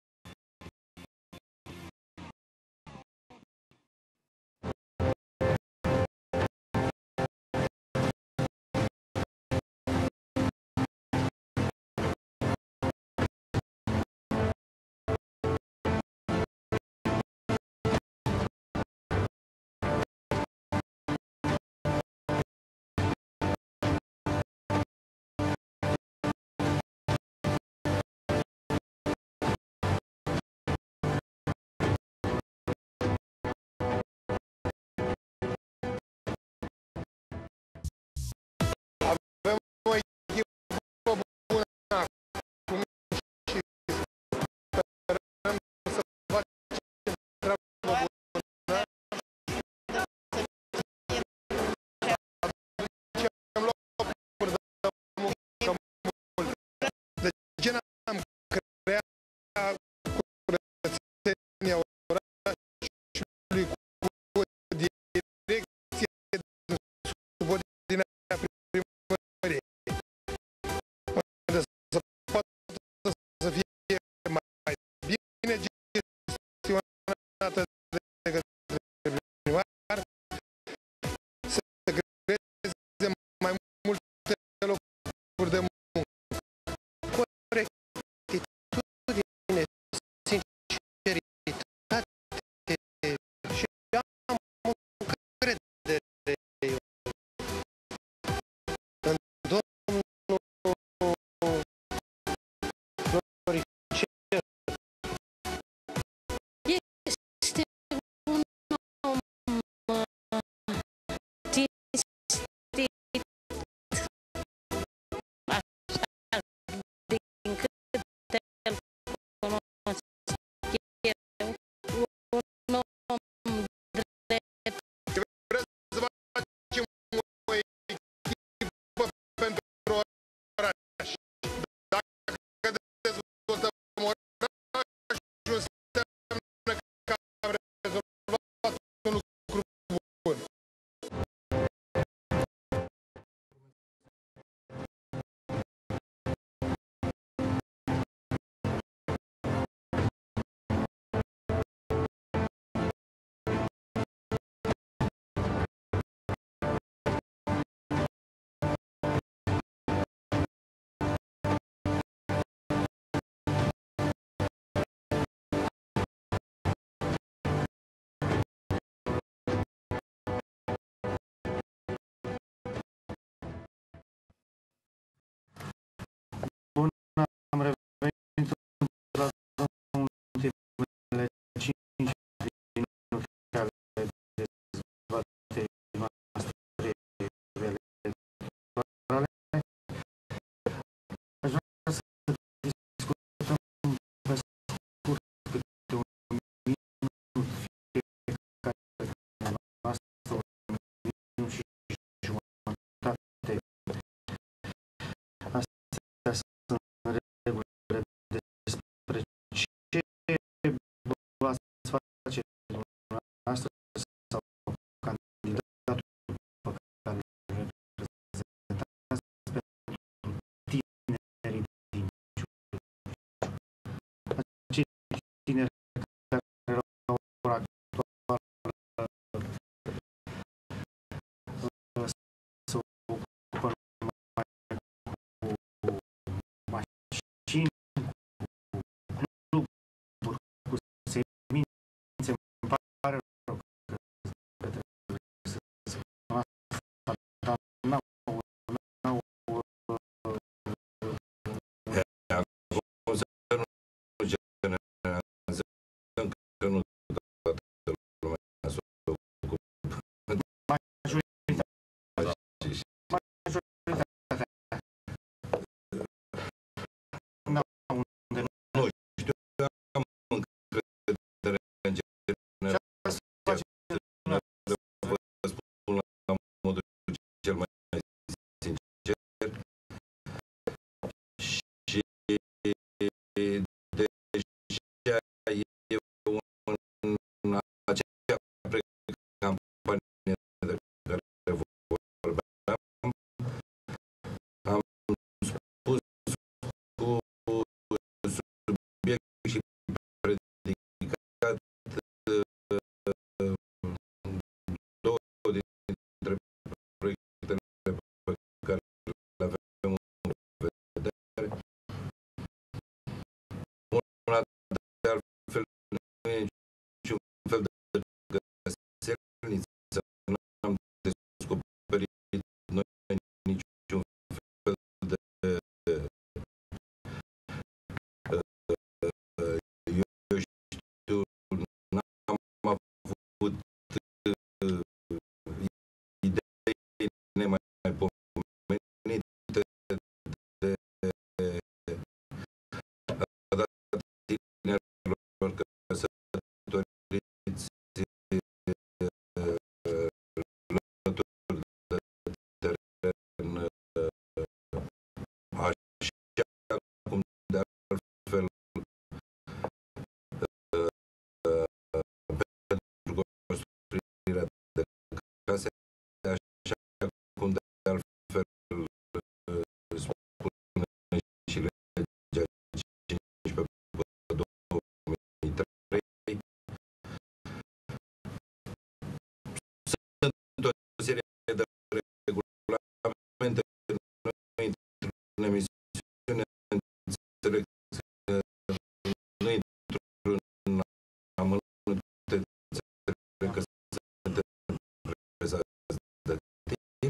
6, așa cum de altfel spune și legea 15/2003, sunt o serie de regulamente. Noi intru în emisiune, înțeleg că nu intru în amănunte, înțeleg că sunteți prezați de timp.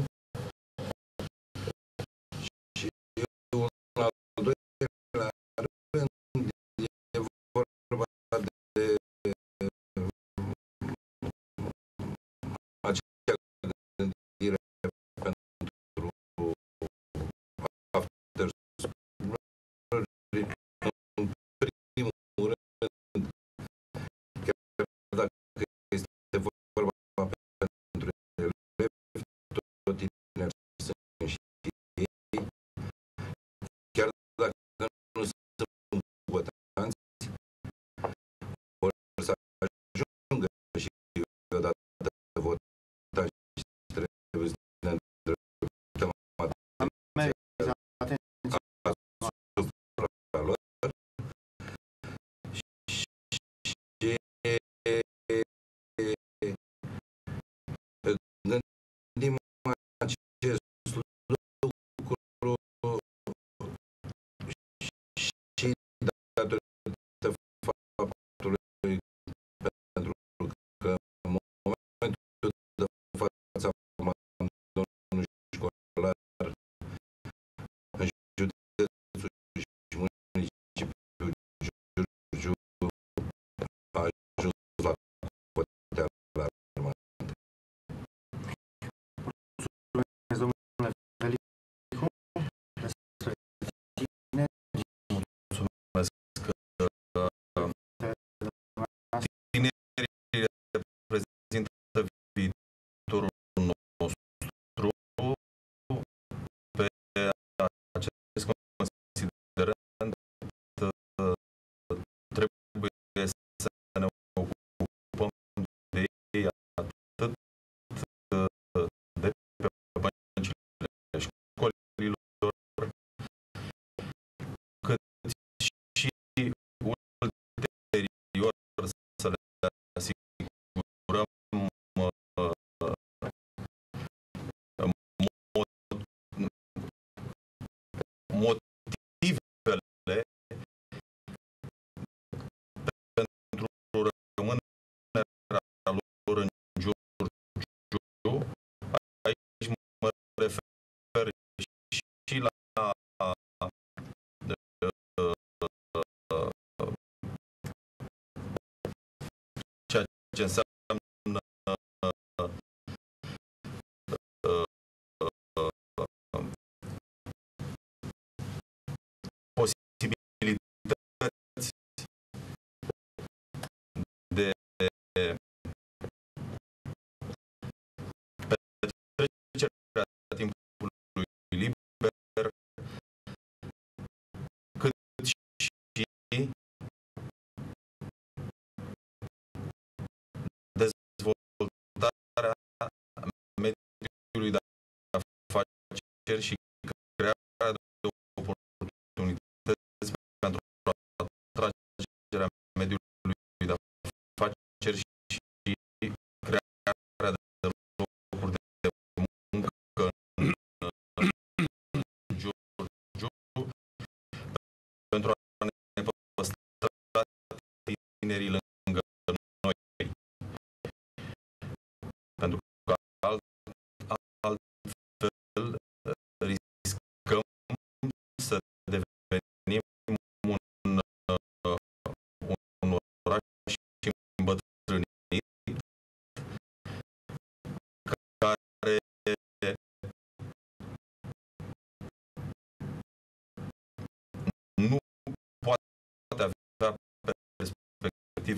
Și un al doilea rând e vorba de acea gândire pentru after school. În primul rând, chiar dacă este vorba pentru elevi, tot tineri sunt și ei, chiar dacă nu sunt votanți, vor să ajungă și odată votați și trebuie să ne îndreptăm atenția asupra lor. Și gândim acest lucru și datorită faptului pentru că în momentul de față abandonul școlar în județul și municipiul Giurgiu a ajuns la cotea alarmantă. Mulțumesc, domnule Felicu. Despre tineri, Mulțumesc că tinerii reprezintă viitorul nostru. Pe acest considerent trebuie să ne ocupăm de ei atât de pe băncile școlilor, cât și ulterior să le asigurăm motivele pentru rămânerea lor în Giurgiu. Aici mă refer și la ceea ce înseamnă posibilități de petrecerea timpului liber, cât și dezvoltarea mediului de afaceri și crearea de oportunități pentru atragerea mediului de afaceri și crearea de locuri de muncă în Giurgiu, pentru a ne păstra tinerii lângă noi. Pentru că altfel riscăm să devenim un oraș îmbătrânit care nu poate avea perspective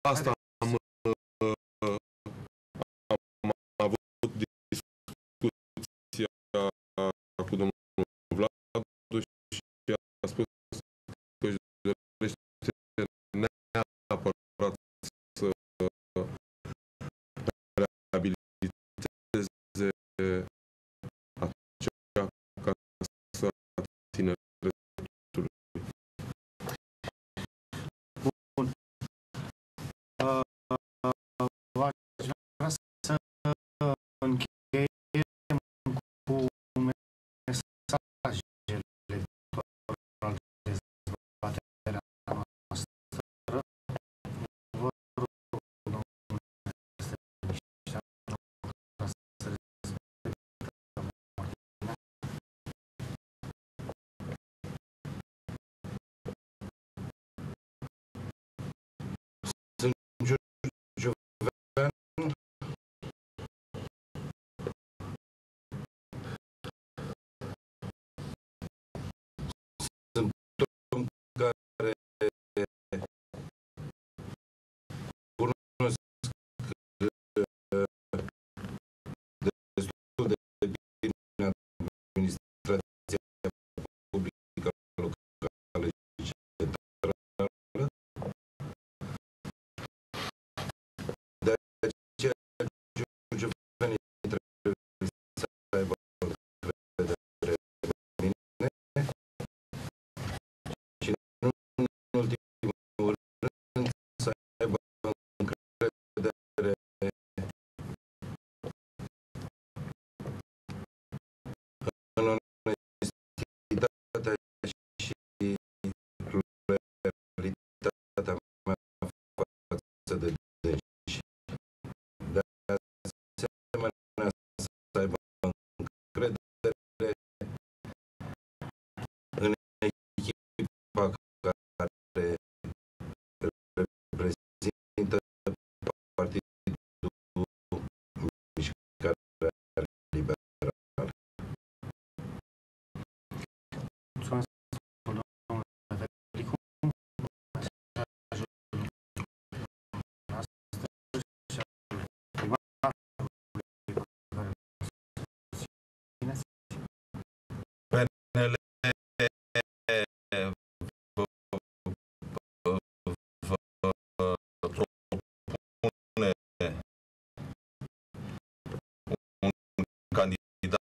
asta am avut discuția cu domnul Vladu și a spus că își dorește neapărat să reabiliteze acea casă a tineretului. Bun. Aș vrea să încheiem cu mesajele al dezbaterea noastră. Vă rog, domnule Stevișteanu, ca să respectăm ordinea. Sunt Giovean. Sunt om care cunosc destul de bine administrația publică locală și centrală. De aceea, Giovean trebuie să aibă încredere în mine și, nu în ultimul rând, să aibă încredere în onestitatea și loialitatea mea față de dânsi. De asemenea, să aibă încredere în echipa care reprezintă Partidul Mișcarea Liberală. Mulțumesc, domnule Velicu. Mesajul astăzi și al primarului pe care îl susțineți. PNL propune un candidat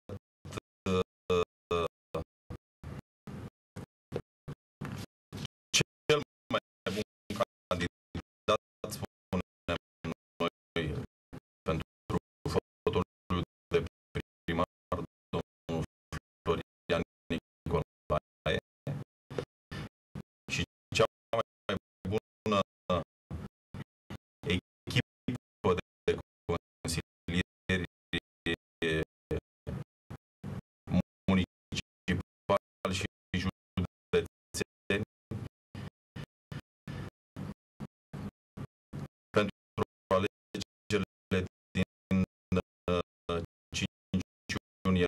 cel mai bun candidat, spunem noi, pentru fotoliul de primar, domnul Florian Nicolae, și cea mai bună echipă de consilieri municipali și județeni pentru alegerile din 5 iunie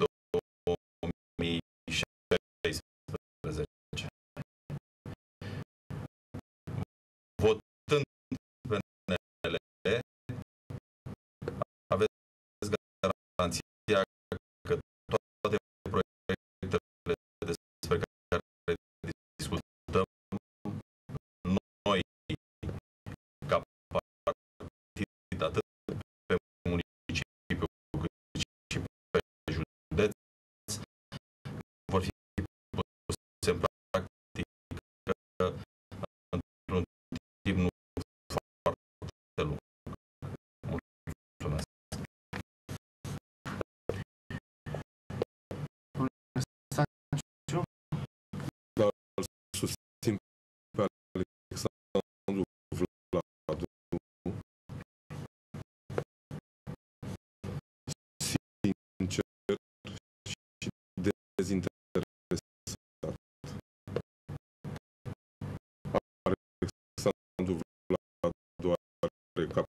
2016. Votând PNL, aveți garanția că toate proiectele despre care discutăm noi, ca partid, atât pe municipiu cât și pe județ, vor fi puse în practică într-un timp nu foarte lung. Mulțumesc. Stanciu, Dar îl susțin pe Alexandru Vladu, sincer și dezinteresat. Alexandru Vladu are